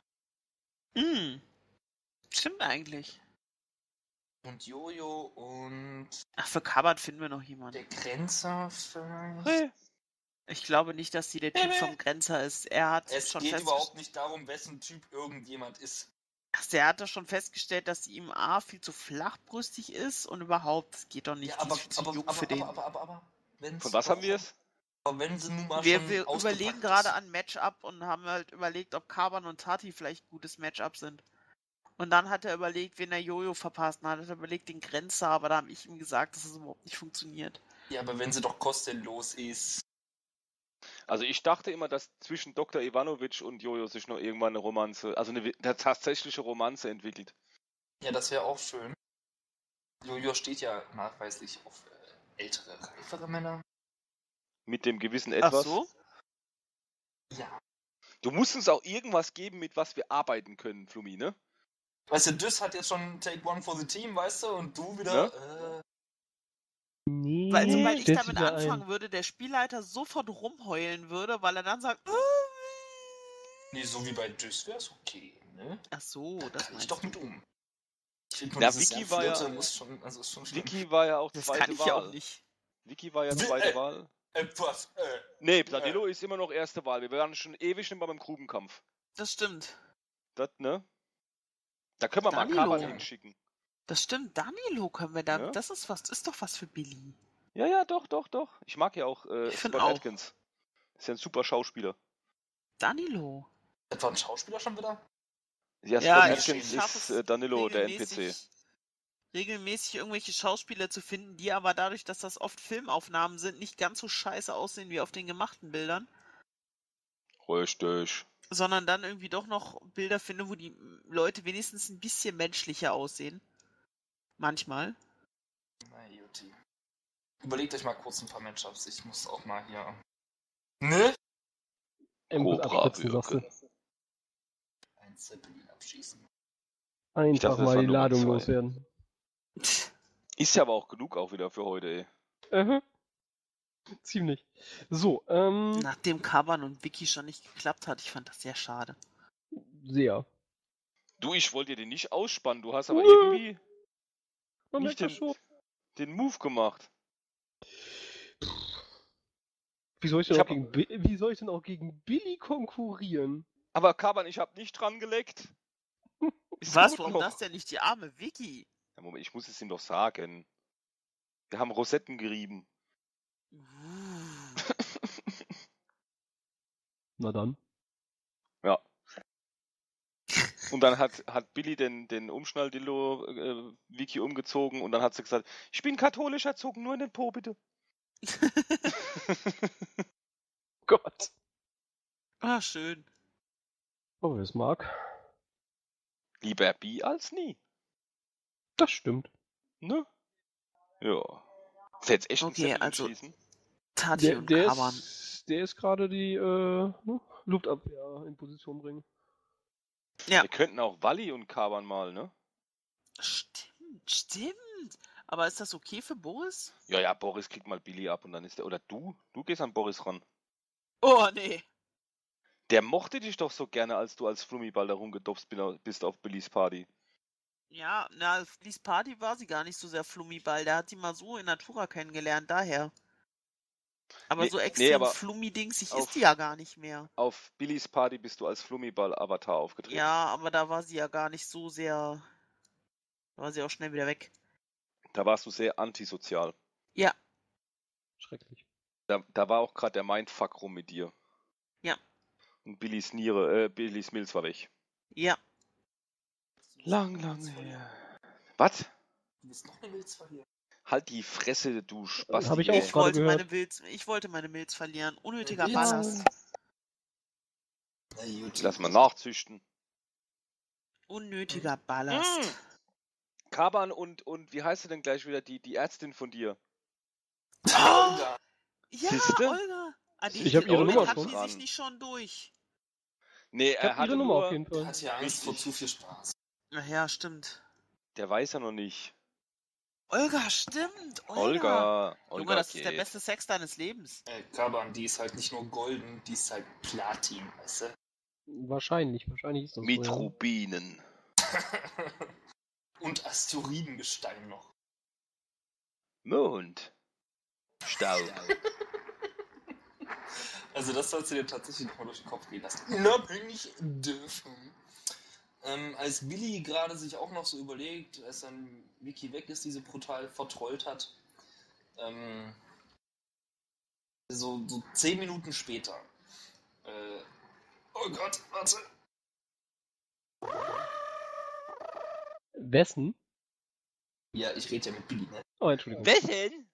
Stimmt eigentlich. Und Jojo und Ach, für Kabert finden wir noch jemanden. der Grenzer vielleicht. Hey. Ich glaube nicht, dass sie der Typ vom Grenzer ist. Er hat Es schon geht überhaupt nicht darum, wessen Typ irgendjemand ist. Er hat doch schon festgestellt, dass sie ihm A viel zu flachbrüstig ist und überhaupt, es geht doch nicht, Ja, die aber, ist viel zu jung für den. wenn's Von was haben wir es? Aber wenn sie nun mal Wir schon überlegen ausgepackt gerade ist. an Matchup und haben halt überlegt, ob Kaban und Tati vielleicht ein gutes Matchup sind. Und dann hat er überlegt, wen er Jojo verpasst. Dann hat er überlegt, den Grenzer, aber da habe ich ihm gesagt, dass es überhaupt nicht funktioniert. Ja, aber wenn sie doch kostenlos ist. Also ich dachte immer, dass zwischen Dr. Ivanovic und Jojo sich noch irgendwann eine Romanze, also eine tatsächliche Romanze entwickelt. Ja, das wäre auch schön. Jojo steht ja nachweislich auf ältere, reifere Männer. Mit dem gewissen Etwas. Ach so? Ja. Du musst uns auch irgendwas geben, mit was wir arbeiten können, Flumi, ne? Weißt du, Düss hat jetzt schon Take One for the Team, weißt du, und du wieder, Nee, Weil sobald ich stellt damit sich wieder anfangen ein. würde, der Spielleiter sofort rumheulen würde, weil er dann sagt, Nee, so wie bei Düss wär's okay, ne? ach so, Da das kann ich meinst doch du. mit um. Ich finde Ja, dieses Vicky war ja- Flirte muss schon, also ist schon schlimm. Vicky war ja auch Das zweite kann ich Wahl. ja auch nicht. Vicky war ja Wie- zweite Wahl. Etwas, Nee, Danilo ist immer noch erste Wahl. Wir waren schon ewig nicht mehr beim Grubenkampf. Das stimmt. Das, ne? Da können wir mal Danilo. Kaban hinschicken. Das stimmt. Danilo können wir da. Ja. Das ist doch was für Billy. Ja, doch. Ich mag ja auch Ich find Scott auch. Atkins. Ist ja ein super Schauspieler. Danilo. etwa ein Schauspieler schon wieder? Ja, Scott Ja, ich Atkins schaff ist es Danilo, der NPC. regelmäßig irgendwelche Schauspieler zu finden, die aber dadurch, dass das oft Filmaufnahmen sind, nicht ganz so scheiße aussehen wie auf den gemachten Bildern, Richtig. sondern dann irgendwie doch noch Bilder finde, wo die Leute wenigstens ein bisschen menschlicher aussehen. Manchmal. Na, Juti. Überlegt euch mal kurz ein paar Matchups. Ich muss auch mal hier. Ne? Irgendwas Cobra abspritzen, sagst du. wirken. Ein Zeppelin abschießen. Einfach dachte, das mal war die Nummer Ladung 2. loswerden. Ist ja aber auch genug auch wieder für heute, ey. Aha. Ziemlich. So, Nachdem Kaban und Vicky schon nicht geklappt hat, ich fand das sehr schade. sehr. Du, ich wollte dir den nicht ausspannen. Du hast aber irgendwie Man nicht merkt das schon. den Move gemacht. Wie soll ich Ich denn, hab- wie soll ich denn auch gegen Billy konkurrieren? Aber Kaban, ich habe nicht dran geleckt. Ist Was? gut Warum noch. das denn nicht die arme Vicky? Ja, Moment, ich muss es ihm doch sagen. Wir haben Rosetten gerieben. Na dann. Ja. Und dann hat Billy den Umschnalldildo Vicky umgezogen und dann hat sie gesagt, ich bin katholisch erzogen, nur in den Po bitte. Gott. Ah, schön. Oh, wer es mag. Lieber Bi als nie. Das stimmt. Ne? Ja. Ist jetzt echt ein Okay, Zettel also entschließen? Tati und Kaban. Der ist gerade die Luftabwehr in Position bringen. Ja. Wir könnten auch Walli und Kaban mal, ne? Stimmt. Aber ist das okay für Boris? Ja, Boris kriegt mal Billy ab und dann ist der. Oder du gehst an Boris ran. Oh, nee. Der mochte dich doch so gerne, als du als Flummiball da rumgedopst bist auf Billys Party. Ja, na, Lies Party war sie gar nicht so sehr Flummiball. Der hat sie mal so in Natura kennengelernt, daher. Aber so extrem aber Flummi-dingsig auf- ist die ja gar nicht mehr. Auf Billys Party bist du als Flummiball-Avatar aufgetreten. Ja, aber da war sie ja gar nicht so sehr. Da war sie auch schnell wieder weg. Da warst du sehr antisozial. Ja, Schrecklich. Da war auch gerade der Mindfuck rum mit dir. Ja. Und Billys Milz war weg. ja. Lang her. Was? Du bist noch eine Milz verlieren. Halt die Fresse, du Spasti. Hab ich auch ey. Ich gerade wollte, gehört. ich wollte meine Milz verlieren. Unnötiger Milz? Ballast. Na gut. Lass mal nachzüchten. Unnötiger Ballast. Kaban und wie heißt sie denn gleich wieder, die Ärztin von dir? Olga. Ja, Siehste? Olga. Ich hab ihre Nummer hat schon. die sich nicht schon durch. Nee, Ich er hab hatte ihre Nummer nur, auf jeden Fall. Hat ja Angst vor Richtig. zu viel Spaß. Ach ja, stimmt. Der weiß ja noch nicht. Olga, stimmt. Olga Junge, das ist der geht. beste Sex deines Lebens. Kaban, die ist halt nicht nur golden, die ist halt Platin, weißt du? Wahrscheinlich ist das Mit so, ja. Rubinen. Und Asteroidengestein noch. Mond. Staub. Also das sollst du dir tatsächlich nochmal durch den Kopf gehen lassen. Unabhängig davon. Als Billy gerade sich auch noch so überlegt, als dann Vicky weg ist, die sie brutal vertrollt hat, so 10 Minuten später. Oh Gott, warte. Wessen? Ja, ich rede ja mit Billy, ne? Oh, Entschuldigung. Wessen?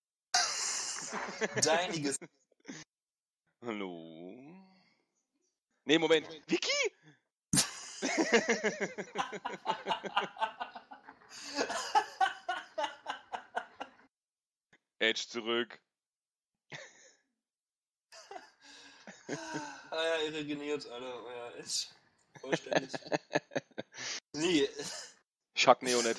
Deiniges. Hallo? Nee, Moment. Vicky? Edge zurück. Ja, regeneriert, Alter. Ja, ist vollständig. Nee, Schack Neonet.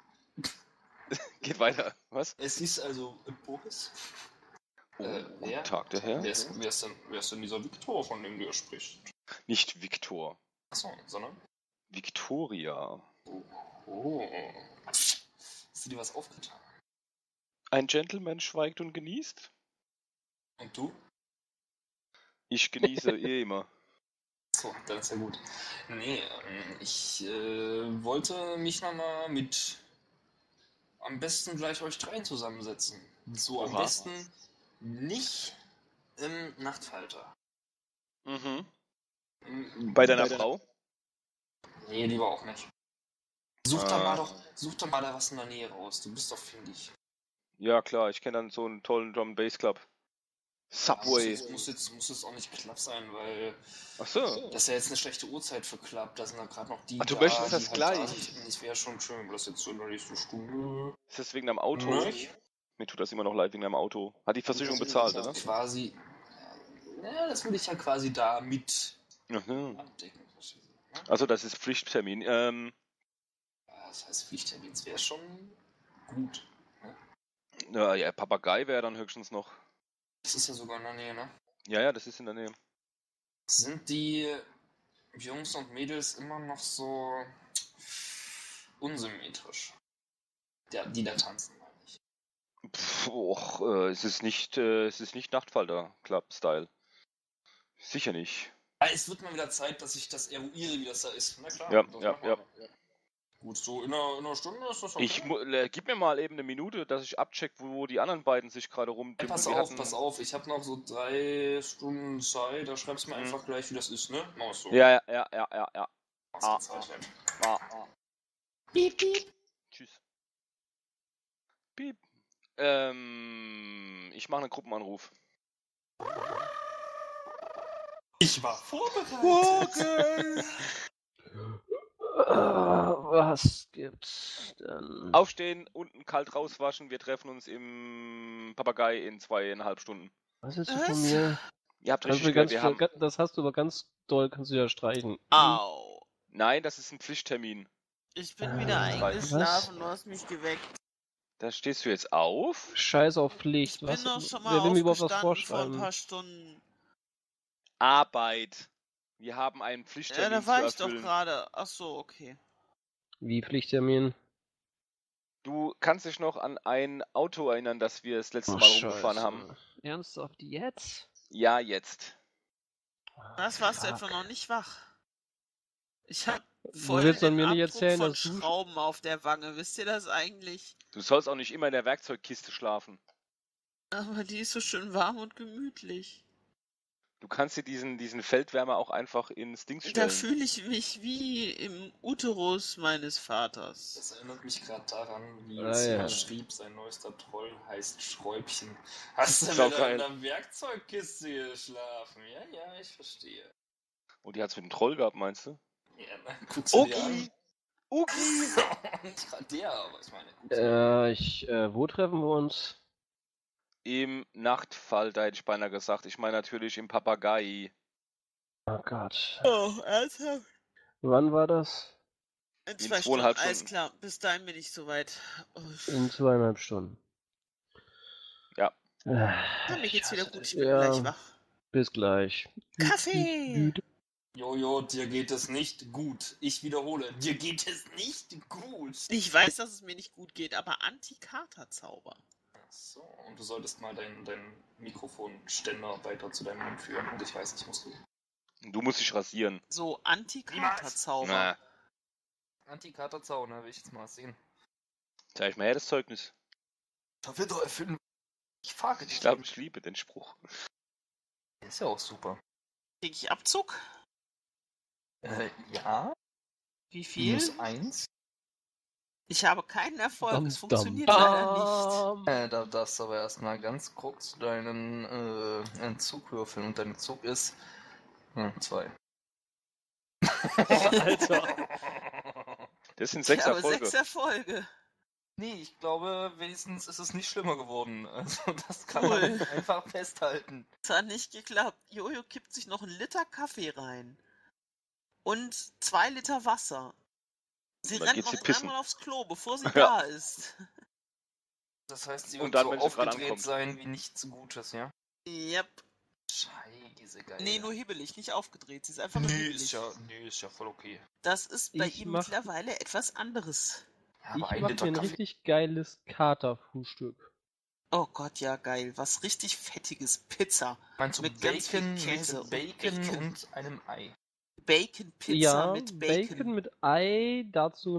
Geht weiter. Was? es ist also Boris. Guten Tag, der Herr. Wer ist denn dieser Viktor, von dem du sprichst? Nicht Viktor. Achso, sondern? Victoria. Oh. Hast du dir was aufgetan? Ein Gentleman schweigt und genießt? Und du? Ich genieße immer. So, dann ist ja gut. Nee, ich wollte mich nochmal mit am besten gleich euch dreien zusammensetzen. So am Oha. besten nicht im Nachtfalter. Mhm. Bei deiner Frau? Nee, lieber auch nicht. Such doch mal da was in der Nähe raus. Du bist doch findig. Ja, klar, ich kenne dann so einen tollen Drum Bass Club. Subway. Muss jetzt auch nicht Club sein, weil Ach so. das ist ja jetzt eine schlechte Uhrzeit für Club. Da sind da gerade noch die Ach, du da, möchtest die das halt gleich? da sind. Das wäre schon schön, wenn das jetzt so in der nächsten Stunde. Ist das wegen deinem Auto? Nicht? Mir tut das immer noch leid wegen deinem Auto. Hat die Versicherung bezahlt, oder? Quasi. Ja, das würde ich ja quasi da mit Mhm. abdecken. Verstehst du, ne? Also das ist Pflichttermin. Ja, das heißt, Pflichttermin wäre schon gut. Ja, Papagei wäre dann höchstens noch. Das ist ja sogar in der Nähe, ne? Ja, das ist in der Nähe. Sind die Jungs und Mädels immer noch so unsymmetrisch? Ja, die da tanzen, meine ich. Es ist nicht Nachtfalter Club-Style. Sicher nicht. Es wird mal wieder Zeit, dass ich das eruiere, wie das da ist. Na klar. Ja, das ja, machen wir. ja. Gut, so in einer Stunde ist das okay. Gib mir mal eben eine Minute, dass ich abcheck, wo die anderen beiden sich gerade Hey, rumdimmeln. pass auf, ich habe noch so 3 Stunden Zeit, da schreibst du mir einfach gleich, wie das ist, ne? Mach so. Ja. Mach's Zeit. Piep, piep. Tschüss. Piep. Ich mache einen Gruppenanruf. Ich war vorbereitet. Vogel! Was gibt's denn? Aufstehen, unten kalt rauswaschen. Wir treffen uns im Papagei in 2,5 Stunden. Was willst du von Was? mir? Ihr habt Kannst richtig du gehört, ganz, wir haben... das hast du aber ganz doll, kannst du ja streichen. Au. Nein, das ist ein Pflichttermin. Ich bin wieder Was? eingeschlafen, du hast mich geweckt. Da stehst du jetzt auf? Scheiß auf Pflicht. Ich bin Was? doch schon mal Wer will mir überhaupt was aufgestanden vor ein vorschreiben? paar Stunden. Arbeit. Wir haben einen Ja, Pflichttermin da zu war ich doch erfüllen. gerade. Ach so, okay. Wie Pflichttermin? Du kannst dich noch an ein Auto erinnern, das wir das letzte Oh, Mal rumgefahren Scheiße. haben? Ernsthaft jetzt? Ja, jetzt. Was, warst du Fuck. etwa noch nicht wach? Ich hab Du voll willst doch den mir nicht Abdruck erzählen, von dass du... Schrauben auf der Wange. Wisst ihr das eigentlich? Du sollst auch nicht immer in der Werkzeugkiste schlafen. Aber die ist so schön warm und gemütlich. Du kannst dir diesen Feldwärmer auch einfach ins Dings Da stellen. fühle ich mich wie im Uterus meines Vaters. Das erinnert mich gerade daran, wie Ah, es ja. jemand schrieb, sein neuester Troll heißt Schräubchen. Hast du Ist auch wieder geil. in der Werkzeugkiste geschlafen? Ja, ich verstehe. Und die hat's mit dem Troll gehabt, meinst du? Ja, na, guck's dir Uki! Uki! an. Ja, der, aber ich meine, guck's dir an. Wo treffen wir uns? Im Nachtfall, da hätte ich beinahe gesagt. Ich meine natürlich im Papagei. Oh Gott. Oh, ernsthaft? Wann war das? In In 2 Stunden, 2,5 alles Stunden. klar. Bis dahin bin ich soweit. Oh. In 2,5 Stunden. Ja. Ja, mir geht's wieder gut, ich bin Ja, gleich wach. bis gleich. Kaffee! Jojo, dir geht es nicht gut. Ich wiederhole, dir geht es nicht gut. Ich weiß, dass es mir nicht gut geht, aber Anti-Kater-Zauber. So, und du solltest mal deinen Mikrofonständer weiter zu deinem Mund führen. Und ich weiß, ich muss reden. Du musst dich rasieren. So, Anti-Kater-Zauber. Na, Anti-Kater-Zau, ne, will ich jetzt mal sehen. zeig mal her das Zeugnis. Da wird doch erfüllen. Ich frage dich. Ich glaube, ich liebe den Spruch. Ist ja auch super. Krieg ich Abzug? Ja. Wie viel? -1. Ich habe keinen Erfolg, Dam, es dam, funktioniert leider nicht. dam. Da darfst du aber erstmal ganz kurz deinen Entzug würfeln. Und dein Entzug ist 2. Alter. Das sind Ich 6 habe Erfolge. 6 Erfolge. Nee, ich glaube, wenigstens ist es nicht schlimmer geworden. Also das kann Cool. man einfach festhalten. Das hat nicht geklappt. Jojo kippt sich noch 1 Liter Kaffee rein. Und 2 Liter Wasser. Sie Und dann rennt geht noch sie pissen. dreimal aufs Klo, bevor sie Ja. da ist. Das heißt, sie Und wird dann, so wenn sie gerade aufgedreht ankommt. sein wie nichts Gutes, ja? Yep. Scheiße, geil. Nee, nur hibbelig, nicht aufgedreht. Sie ist einfach nur Nee, hibbelig. ist ja voll okay. Das ist bei Ich ihm mach- mittlerweile etwas anderes. Ja, Ich aber ein mach Liter mir ein Kaffee. richtig geiles Katerfrühstück. Oh Gott, ja geil. Was richtig Fettiges. Pizza. Meinst du mit ganz viel Käse und Bacon Bacon. und einem Ei? Bacon-Pizza Ja, mit Bacon Bacon. mit Ei, dazu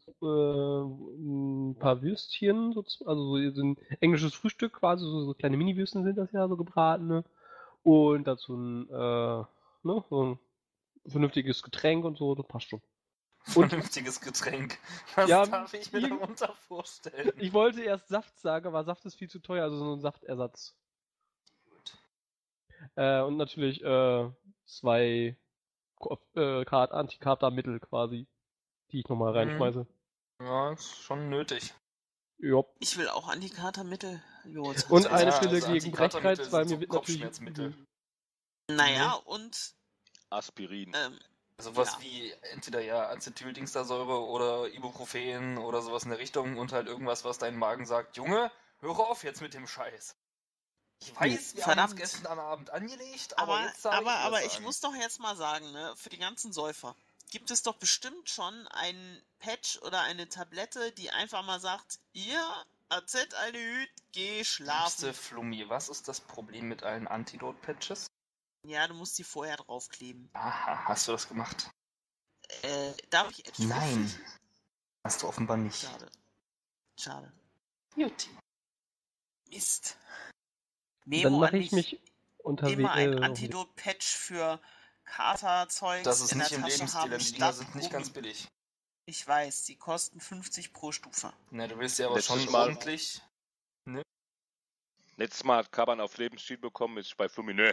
ein paar Würstchen, also so ein englisches Frühstück quasi, so kleine Mini-Würstchen sind das ja, so gebratene. Und dazu so ein vernünftiges Getränk und so, das passt schon. Vernünftiges Getränk. Was Ja, darf ich mir darunter vorstellen? Ich wollte erst Saft sagen, aber Saft ist viel zu teuer, also so ein Saftersatz. Gut. Und natürlich 2 Anti-Kater-Mittel quasi, die ich nochmal reinschmeiße. Ja, ist schon nötig. Ja. Ich will auch Antikatermittel. Jo, jetzt Und hat's eine gesagt. Pille also gegen Antikatermittel Brechreiz, weil sind mir so wird natürlich... Kopfschmerzmittel. Naja, und Aspirin. Sowas Ja. wie entweder ja Acetyldingstersäure oder Ibuprofen oder sowas in der Richtung und halt irgendwas, was dein Magen sagt, Junge, hör auf jetzt mit dem Scheiß. Ich weiß, wir haben uns verdammt. gestern Abend angelegt, aber jetzt sag aber ich ich muss doch jetzt mal sagen, ne, für die ganzen Säufer gibt es doch bestimmt schon einen Patch oder eine Tablette, die einfach mal sagt, ihr Acetaldehyd, geh schlafen. Liebste Flummi, was ist das Problem mit allen Antidot-Patches? Ja, du musst die vorher draufkleben. Aha, hast du das gemacht? Darf ich Edge Nein, würfeln? hast du offenbar nicht. Schade. Schade. Juti. Mist. Dann Memo mache an ich mich. mich unterwegs. Immer ein Antidot-Patch für Katerzeugs Das ist in nicht der im Tasche Lebensstil, haben, denn die Dinger statt sind nicht Gummi. ganz billig. Ich weiß, die kosten 50 pro Stufe. Na, du willst ja aber Letztes schon Mal- ordentlich. Letztes Mal hat Kaban auf Lebensstil bekommen, ist bei Flummi, nö.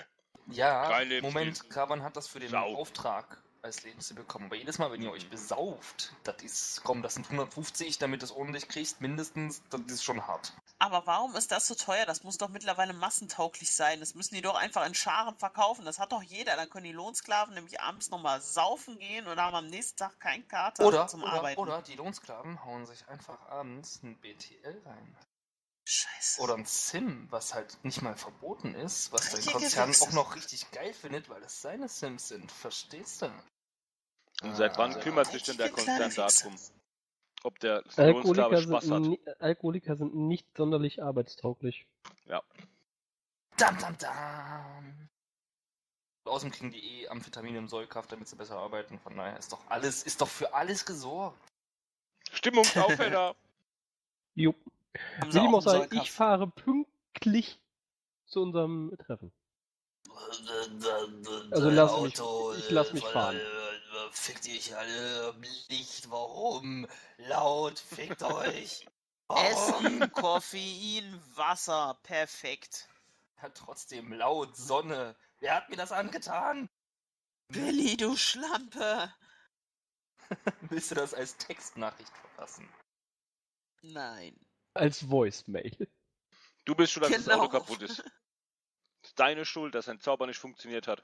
Ja, Kein Lebensmittel. Moment, Kaban hat das für den Sau. Auftrag als Lebensmittel bekommen. Aber jedes Mal, wenn ihr euch besauft, das sind 150, damit du es ordentlich kriegst, mindestens, das ist schon hart. Aber warum ist das so teuer? Das muss doch mittlerweile massentauglich sein. Das müssen die doch einfach in Scharen verkaufen. Das hat doch jeder. Dann können die Lohnsklaven nämlich abends nochmal saufen gehen und haben am nächsten Tag keinen Kater zum Arbeiten. Oder die Lohnsklaven hauen sich einfach abends ein BTL rein. Scheiße. Oder ein Sim, was halt nicht mal verboten ist, was der Richtige Konzern Wichser. auch noch richtig geil findet, weil es seine Sims sind. Verstehst du? Und seit wann kümmert sich denn der Richtige kleine Konzern Wichser. darum? Ob der Lohnsklave Alkoholiker Spaß hat? Alkoholiker sind nicht sonderlich arbeitstauglich. Ja. Dam, dam, dam. Außerdem kriegen die Amphetamine im Säukaft, damit sie besser arbeiten. Von daher ist doch für alles gesorgt. Stimmungsaufheller. Jupp. Haben Wie sie dem auch auch sei, einen Säukaft. ich fahre pünktlich zu unserem Treffen. Also ich lass mich fahren. Fickt ihr alle nicht, warum? Laut, fickt euch. Essen, Koffein, Wasser. Perfekt. Ja, trotzdem laut, Sonne. Wer hat mir das angetan? Billy, du Schlampe. Willst du das als Textnachricht verfassen? Nein. Als Voicemail. Du bist schon, dass das Genau. Auto kaputt ist. Das ist deine Schuld, dass ein Zauber nicht funktioniert hat.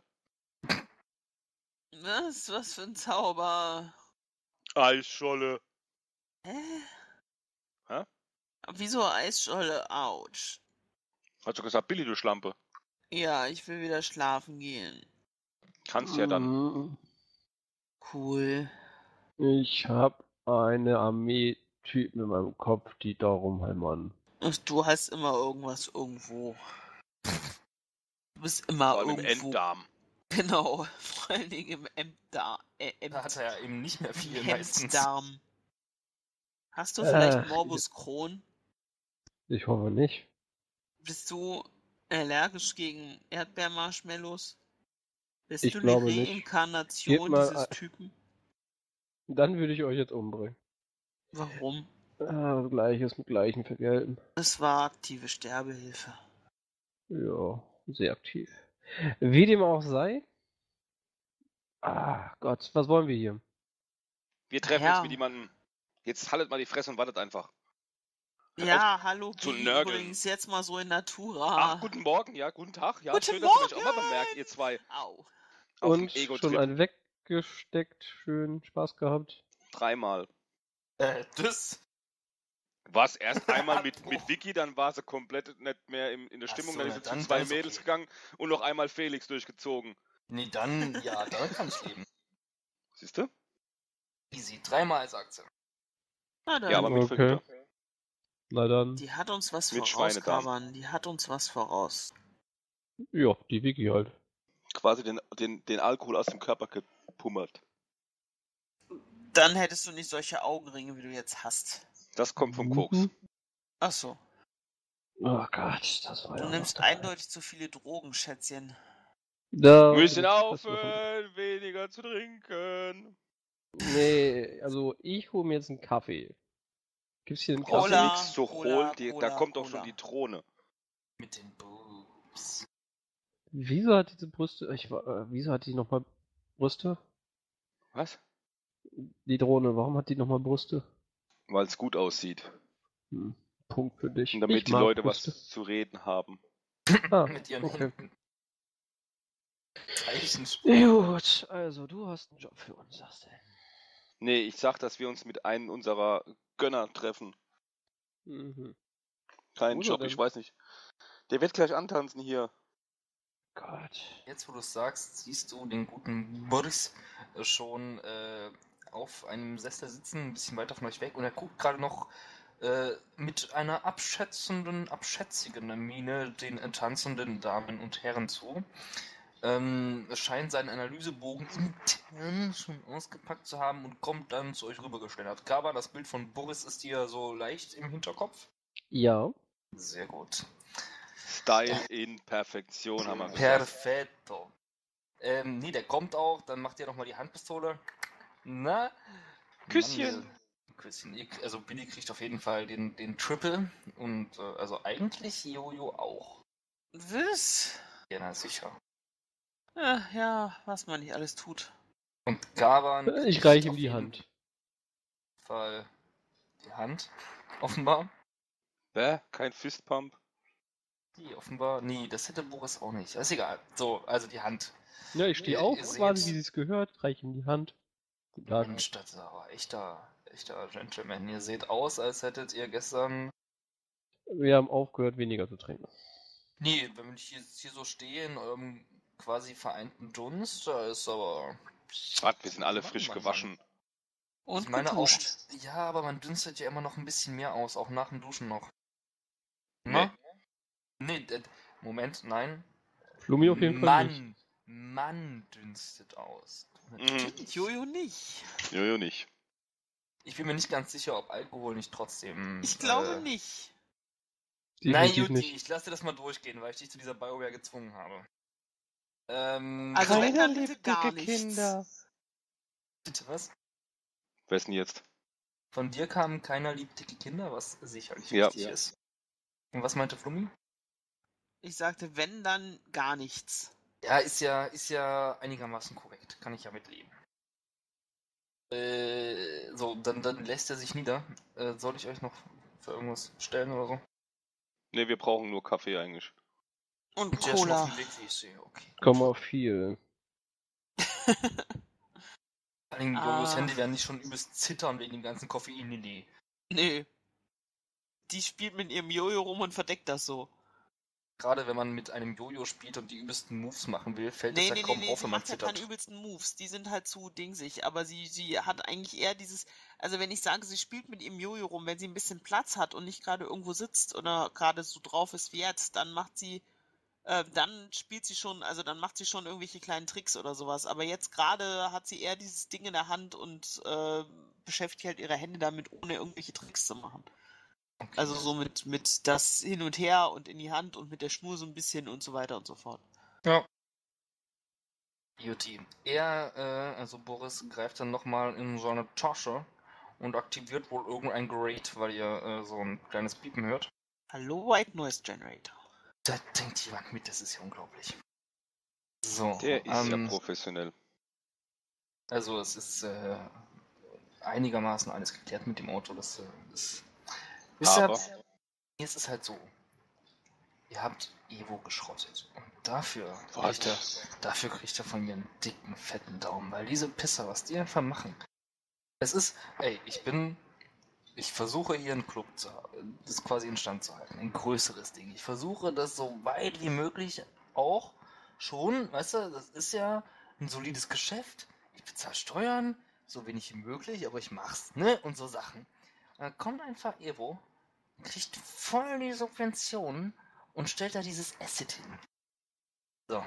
Was für ein Zauber. Eisscholle. Hä? Hä? Wieso Eisscholle? Autsch. Hast du gesagt, Billy, du Schlampe? Ja, ich will wieder schlafen gehen. Kannst ja dann. Mhm. Cool. Ich habe eine Armee-Typen in meinem Kopf, die darum heimern. Und du hast immer irgendwas irgendwo. Du bist immer Vor allem im irgendwo. Enddarm. Genau, vor allen Dingen im Da hat er ja eben nicht mehr viel meistens. Hemddarm. Hast du vielleicht Ach, Morbus Crohn? Ich hoffe nicht. Bist du allergisch gegen Erdbeermarshmallows? Bist Ich du glaube die nicht. Reinkarnation Gebt mal dieses ein- Typen? Dann würde ich euch jetzt umbringen. Warum? Gleiches mit Gleichen vergelten. Es war aktive Sterbehilfe. Ja, sehr aktiv. Wie dem auch sei. Ah Gott, was wollen wir hier? Wir treffen Ja. uns mit jemandem. Jetzt haltet mal die Fresse und wartet einfach. Hört Ja, hallo zu Billy, nörgeln. übrigens jetzt mal so in Natura. Ach, guten Morgen, ja, guten Tag. Ja, Guten schön, dass ihr euch auch mal Morgen! bemerkt, ihr zwei. Au. Auf dem Und Ego-Trip. schon ein weggesteckt, schön Spaß gehabt. 3-mal. Das. Was? Erst einmal mit Vicky, dann war sie komplett nicht mehr in der Ach Stimmung. so, Dann na ist sie dann- zu 2 dann ist Mädels okay. gegangen und noch einmal Felix durchgezogen. Nee, dann kann ich leben. Siehst du? Easy. 3-mal sagt sie. Na dann. Ja, aber mit Okay. Verhüter. Na dann, Die hat uns was Mit voraus, Schweinedarm. Kaban. Die hat uns was voraus. ja, die Wiki halt. Quasi den Alkohol aus dem Körper gepummert. Dann hättest du nicht solche Augenringe, wie du jetzt hast. Das kommt vom Koks. Ach so. Oh Gott, das war Du ja nimmst noch dabei. eindeutig zu viele Drogen, Schätzchen. Da Müssen das noch- aufhören, weniger zu trinken. Nee, also ich hole mir jetzt einen Kaffee. Gibt's hier einen Brauchst du Cola, Kaffee? nichts zu Cola, holen, da Cola, kommt doch Cola. schon die Drohne. Mit den Boobs. Wieso hat diese Brüste. Wieso hat die nochmal Brüste? Was? Die Drohne, warum hat die nochmal Brüste? Weil es gut aussieht. Punkt für dich. Und damit Ich die mag Leute Brüste. was zu reden haben. Ah, Mit ihren okay. Händen. Zeichensprache. Gut, also du hast einen Job für uns, sagst du. Nee, ich sag, dass wir uns mit einem unserer Gönner treffen. Mhm. Kein Wo ist er Job, denn? ich weiß nicht. Der wird gleich antanzen hier. Gott. Jetzt, wo du es sagst, siehst du den guten Boris schon auf einem Sessel sitzen, ein bisschen weiter von euch weg, und er guckt gerade noch mit einer abschätzigen Miene den tanzenden Damen und Herren zu. Es scheint seinen Analysebogen intern schon ausgepackt zu haben und kommt dann zu euch rübergeschlendert. Kaba, das Bild von Boris ist dir so leicht im Hinterkopf? Ja. Sehr gut. Style in Perfektion, haben wir gesagt. Perfetto. Nee, der kommt auch, dann macht ihr nochmal die Handpistole. Na? Küsschen. Mann, Küsschen. Also Billy kriegt auf jeden Fall den Triple und also eigentlich Jojo auch. Was? Ja, na sicher. Ja, was man nicht alles tut. Und Gaban Ich kriegt reiche ihm auf die jeden Hand. Fall die Hand, offenbar. Kein Fistpump? Die offenbar, nee, das hätte Boris auch nicht. Ist egal. So, also die Hand. Ja, ich stehe auf, Ihr quasi, wie seht, sie es gehört, reiche ihm die Hand. Guten Tag. Mensch, das ist aber echter Gentleman. Ihr seht aus, als hättet ihr gestern. Wir haben aufgehört, weniger zu trinken. Nee, wenn ich hier so stehe in eurem quasi vereinten Dunst, da ist aber. Wir sind alle frisch gewaschen. Und Ich meine geduscht. auch. Ja, aber man dünstet ja immer noch ein bisschen mehr aus, auch nach dem Duschen noch. Nee. Na? Nee, Moment, nein. Flummi auf jeden Fall nicht. Mann dünstet aus. Jojo nicht. Jojo nicht. Ich bin mir nicht ganz sicher, ob Alkohol nicht trotzdem. Ich glaube nicht. Nein, Definitiv Juti, nicht. ich lasse dir das mal durchgehen, weil ich dich zu dieser BioWare gezwungen habe. Also wenn dann bitte gar nichts. Bitte was? Wer ist denn jetzt? Von dir kamen keiner liebt dicke Kinder, was sicherlich Ja. richtig ist. Und was meinte Flummi? Ich sagte, wenn dann gar nichts. Ja, ist ja einigermaßen korrekt. Kann ich ja mitleben. So, dann lässt er sich nieder. Soll ich euch noch für irgendwas stellen oder so? Ne, wir brauchen nur Kaffee eigentlich. Und Der ist schon auf Cola. dem Weg, wie ich sehe. Okay. Komm auf viel. Vor allem Jojos Ah. Hände werden nicht schon übelst zittern wegen dem ganzen Koffein in die. Nee. Die spielt mit ihrem Jojo rum und verdeckt das so. Gerade wenn man mit einem Jojo spielt und die übelsten Moves machen will, fällt es ja kaum auf, Sie wenn man macht ja zittert. keine übelsten Moves. Die sind halt zu dingsig. Aber sie hat eigentlich eher dieses... Also wenn ich sage, sie spielt mit ihrem Jojo rum, wenn sie ein bisschen Platz hat und nicht gerade irgendwo sitzt oder gerade so drauf ist wie jetzt, dann macht sie... dann spielt sie schon... Also dann macht sie schon irgendwelche kleinen Tricks oder sowas. Aber jetzt gerade hat sie eher dieses Ding in der Hand und beschäftigt halt ihre Hände damit, ohne irgendwelche Tricks zu machen. Okay. Also so mit das hin und her und in die Hand und mit der Schnur so ein bisschen und so weiter und so fort. Ja. Juti. Also Boris, greift dann nochmal in so eine Tasche und aktiviert wohl irgendein Gerät, weil ihr so ein kleines Piepen hört. Hallo, White Noise Generator. Da denkt jemand mit, das ist ja unglaublich. So. Der ist ja professionell. Also es ist einigermaßen alles geklärt mit dem Auto. Das ist. Aber Es ist halt so. Ihr habt Evo geschrottet. Und dafür kriegt er von mir einen dicken, fetten Daumen. Weil diese Pisser, was die einfach machen. Es ist, ich versuche hier einen Club das quasi instand zu halten. Ein größeres Ding. Ich versuche das so weit wie möglich auch schon, weißt du, das ist ja ein solides Geschäft. Ich bezahle Steuern, so wenig wie möglich, aber ich mach's, ne? Und so Sachen. Dann kommt einfach Evo, kriegt voll die Subventionen und stellt da dieses Asset hin. So.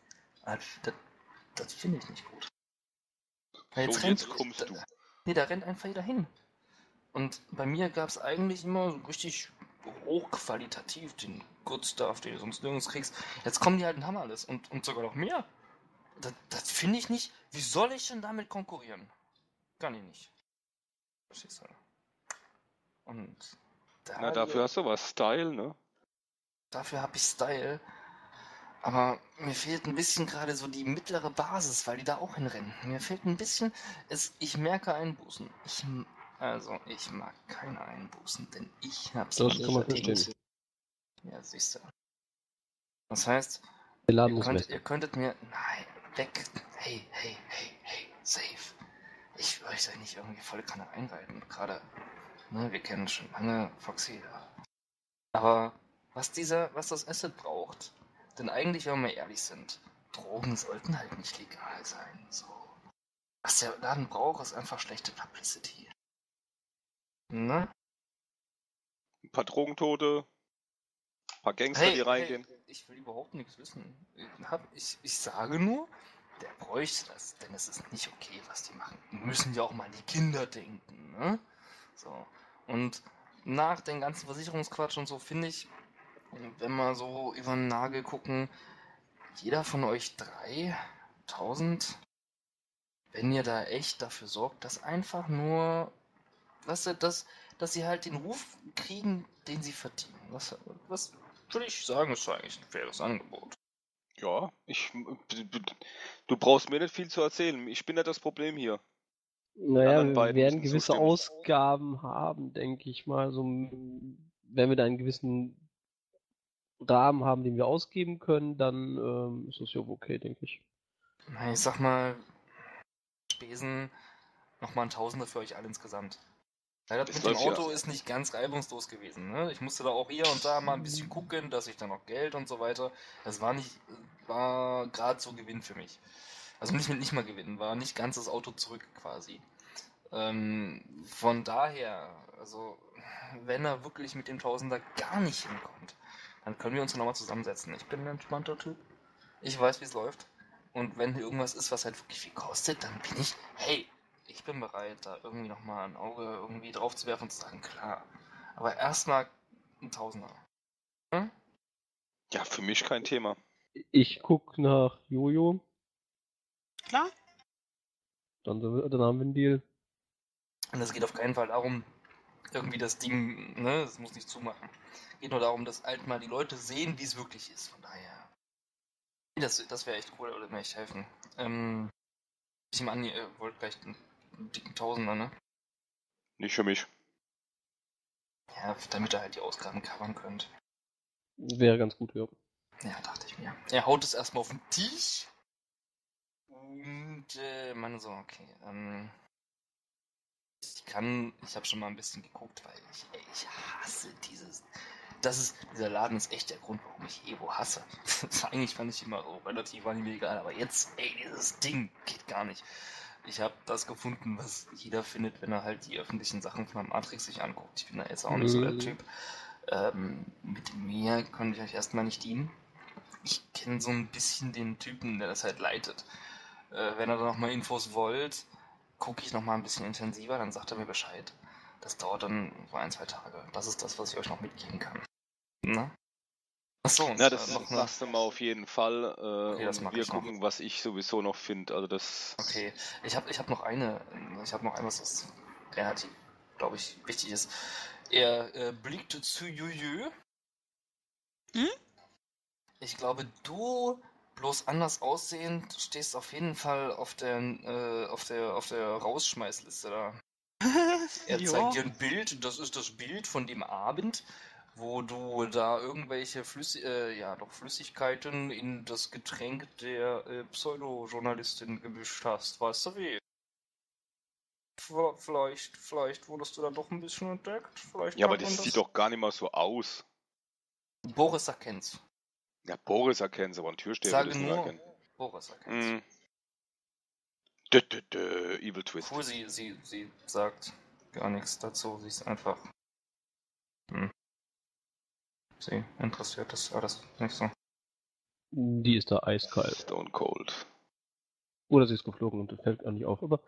Das finde ich nicht gut. jetzt kommst du. Nee, da rennt einfach jeder hin. Und bei mir gab es eigentlich immer so richtig hochqualitativ den Good Stuff, den du sonst nirgends kriegst. Jetzt kommen die halt und haben alles und sogar noch mehr. Das finde ich nicht. Wie soll ich denn damit konkurrieren? Kann ich nicht. Verstehst du? Und dafür hast du was Style, ne? Dafür habe ich Style. Aber mir fehlt ein bisschen gerade so die mittlere Basis, weil die da auch hinrennen. Mir fehlt ein bisschen. Ich merke Einbußen. Ich mag keine Einbußen, denn ich hab's Das nicht kann man verdient. verstehen. Ja, siehst du. Das heißt, Der Laden muss weg. ihr könntet mir. Nein, weg. Hey, safe. Ich will euch da nicht irgendwie volle Kanne einreiten. Gerade, ne, wir kennen schon lange Foxy. Aber was das Asset braucht. Denn eigentlich, wenn wir mal ehrlich sind, Drogen sollten halt nicht legal sein. So. Was der Laden braucht, ist einfach schlechte Publicity. Ne? Ein paar Drogentote, ein paar Gangster, die reingehen. Ich will überhaupt nichts wissen. Ich sage nur, der bräuchte das, denn es ist nicht okay, was die machen. Die müssen ja auch mal an die Kinder denken, ne? So. Und nach den ganzen Versicherungsquatsch und so finde ich, wenn wir so über den Nagel gucken, jeder von euch 3.000, wenn ihr da echt dafür sorgt, dass einfach nur, dass sie halt den Ruf kriegen, den sie verdienen. Was würde ich sagen, ist eigentlich ein faires Angebot. Ja, du brauchst mir nicht viel zu erzählen. Ich bin nicht das Problem hier. Naja, anderen wir beiden werden müssen gewisse zustimmen. Ausgaben haben, denke ich mal. So, wenn wir da einen gewissen Rahmen haben, den wir ausgeben können, dann ist das ja okay, denke ich. Na, ich sag mal, Spesen nochmal ein Tausender für euch alle insgesamt. Ja, das Das mit dem läuft ja. Auto ist nicht ganz reibungslos gewesen. Ne? Ich musste da auch hier und da mal ein bisschen gucken, dass ich dann noch Geld und so weiter. Das war gerade so Gewinn für mich. Also nicht mal Gewinn, war nicht ganz das Auto zurück quasi. Von daher, also wenn er wirklich mit dem Tausender gar nicht hinkommt, dann können wir uns nochmal zusammensetzen. Ich bin ein entspannter Typ. Ich weiß, wie es läuft. Und wenn hier irgendwas ist, was halt wirklich viel kostet, dann bin ich bin bereit, da irgendwie nochmal ein Auge irgendwie drauf zu werfen und zu sagen, klar. Aber erstmal ein Tausender. Hm? Ja, für mich kein Thema. Ich guck nach Jojo, Klar? dann haben wir einen Deal. Und es geht auf keinen Fall darum, irgendwie das Ding, ne, es muss nicht zumachen. Geht nur darum, dass halt mal die Leute sehen, wie es wirklich ist. Von daher. Das wäre echt cool, oder mir echt helfen. Ich nehme an, ihr wollt gleich einen dicken Tausender, ne? Nicht für mich. Ja, damit ihr halt die Ausgaben covern könnt. Wäre ganz gut, ja. Ja, dachte ich mir. Er haut es erstmal auf den Tisch. Und meine so, okay. Ich habe schon mal ein bisschen geguckt, weil ich hasse dieser Laden ist echt der Grund, warum ich Evo hasse. Eigentlich fand ich immer so relativ war mir egal, aber jetzt, dieses Ding geht gar nicht. Ich habe das gefunden, was jeder findet, wenn er halt die öffentlichen Sachen von der Matrix sich anguckt. Ich bin da jetzt auch nicht so der Typ. Mit mir konnte ich euch erstmal nicht dienen. Ich kenne so ein bisschen den Typen, der das halt leitet. Wenn ihr da nochmal Infos wollt, gucke ich nochmal ein bisschen intensiver, dann sagt er mir Bescheid. Das dauert dann so 1-2 Tage. Das ist das, was ich euch noch mitgeben kann. Na? Achso, und Na, das noch eine... machst du mal auf jeden Fall. Okay, das und mag wir ich noch. gucken, was ich sowieso noch finde. Also das. Okay, ich hab noch etwas, was relativ, glaube ich, wichtig ist. Er blickt zu Juju. Hm? Ich glaube, du, bloß anders aussehend, stehst auf jeden Fall auf der Rausschmeißliste da. Er Jo. zeigt dir ein Bild, das ist das Bild von dem Abend, wo du da irgendwelche Flüssigkeiten in das Getränk der Pseudo-Journalistin gemischt hast. Weißt du wie? Vielleicht wurdest du da doch ein bisschen entdeckt. Vielleicht Ja, aber kann man das sieht doch gar nicht mal so aus. Boris erkennt's. Ja, Boris erkennt es, aber ein Türsteher würde Sage es nicht nur, erkennen. Boris erkennt's. Evil Twist. Cool, sie sagt gar nichts dazu. Sie ist einfach. Sie interessiert das alles nicht so. Die ist da eiskalt. Stone Cold. Oder sie ist geflogen und das fällt gar nicht auf, aber.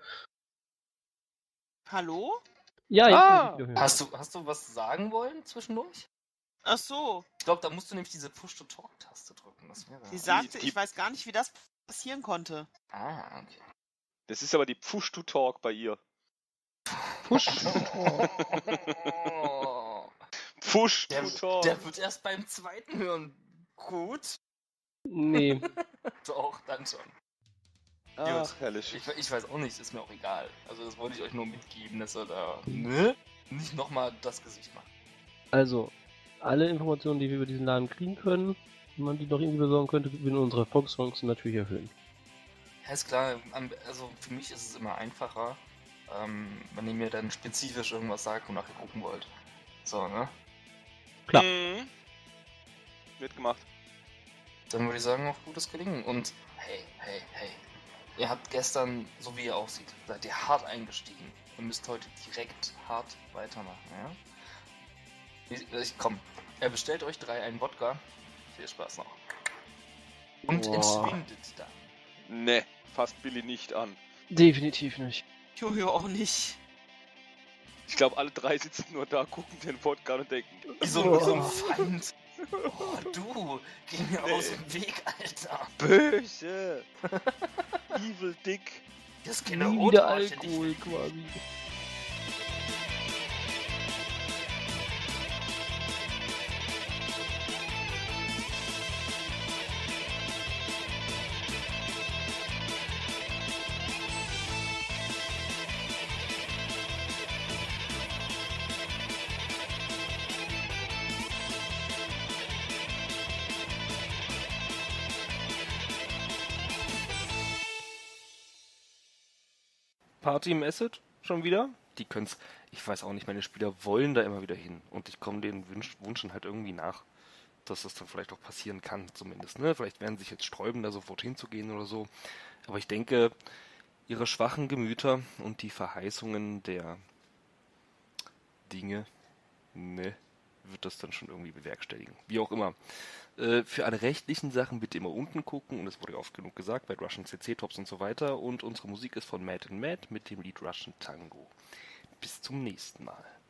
Hallo? Ja, Ah! jetzt Hast du was sagen wollen zwischendurch? Ach so. Ich glaube, da musst du nämlich diese Push-to-Talk-Taste drücken. Das wäre. Sie sagte, ich weiß gar nicht, wie das passieren konnte. Ah, okay. Das ist aber die Push-to-Talk bei ihr. Push-to-Talk. Push-to-Talk. Der wird erst beim zweiten hören gut. Nee. Doch, dann schon. Ach, herrlich. Ich weiß auch nicht, ist mir auch egal. Also das wollte ich euch nur mitgeben, dass er da nicht nochmal das Gesicht macht. Also, alle Informationen, die wir über diesen Laden kriegen können, wenn man die noch irgendwie besorgen könnte, würden unsere Erfolgschancen natürlich erhöhen. Ja, ist klar. Also für mich ist es immer einfacher, wenn ihr mir dann spezifisch irgendwas sagt, wonach ihr gucken wollt. So, ne? Klar. Wird gemacht. Dann würde ich sagen, auf gutes Gelingen. Und hey. Ihr habt gestern, so wie ihr aussieht, seid ihr hart eingestiegen. Ihr müsst heute direkt hart weitermachen, ja? Komm, er bestellt euch 3 einen Wodka. Viel Spaß noch. Und entschwindet dann. Ne, fasst Billy nicht an. Definitiv nicht. Jojo auch nicht. Ich glaube, alle 3 sitzen nur da, gucken den Podcast und denken. Wie so ein Feind. Oh, du, geh mir aus dem Weg, Alter. Böse. Evil Dick. Das ist Nie keine wieder Rotarsche, Alkohol quasi. Party im Asset schon wieder. Die können's, ich weiß auch nicht, meine Spieler wollen da immer wieder hin. Und ich komme den Wünschen halt irgendwie nach, dass das dann vielleicht auch passieren kann, zumindest. Ne? Vielleicht werden sie sich jetzt sträuben, da sofort hinzugehen oder so. Aber ich denke, ihre schwachen Gemüter und die Verheißungen der Dinge, ne, wird das dann schon irgendwie bewerkstelligen. Wie auch immer. Für alle rechtlichen Sachen bitte immer unten gucken, und es wurde ja oft genug gesagt, bei Russian CC Tops und so weiter. Und unsere Musik ist von Mad & Mad mit dem Lied Russian Tango. Bis zum nächsten Mal.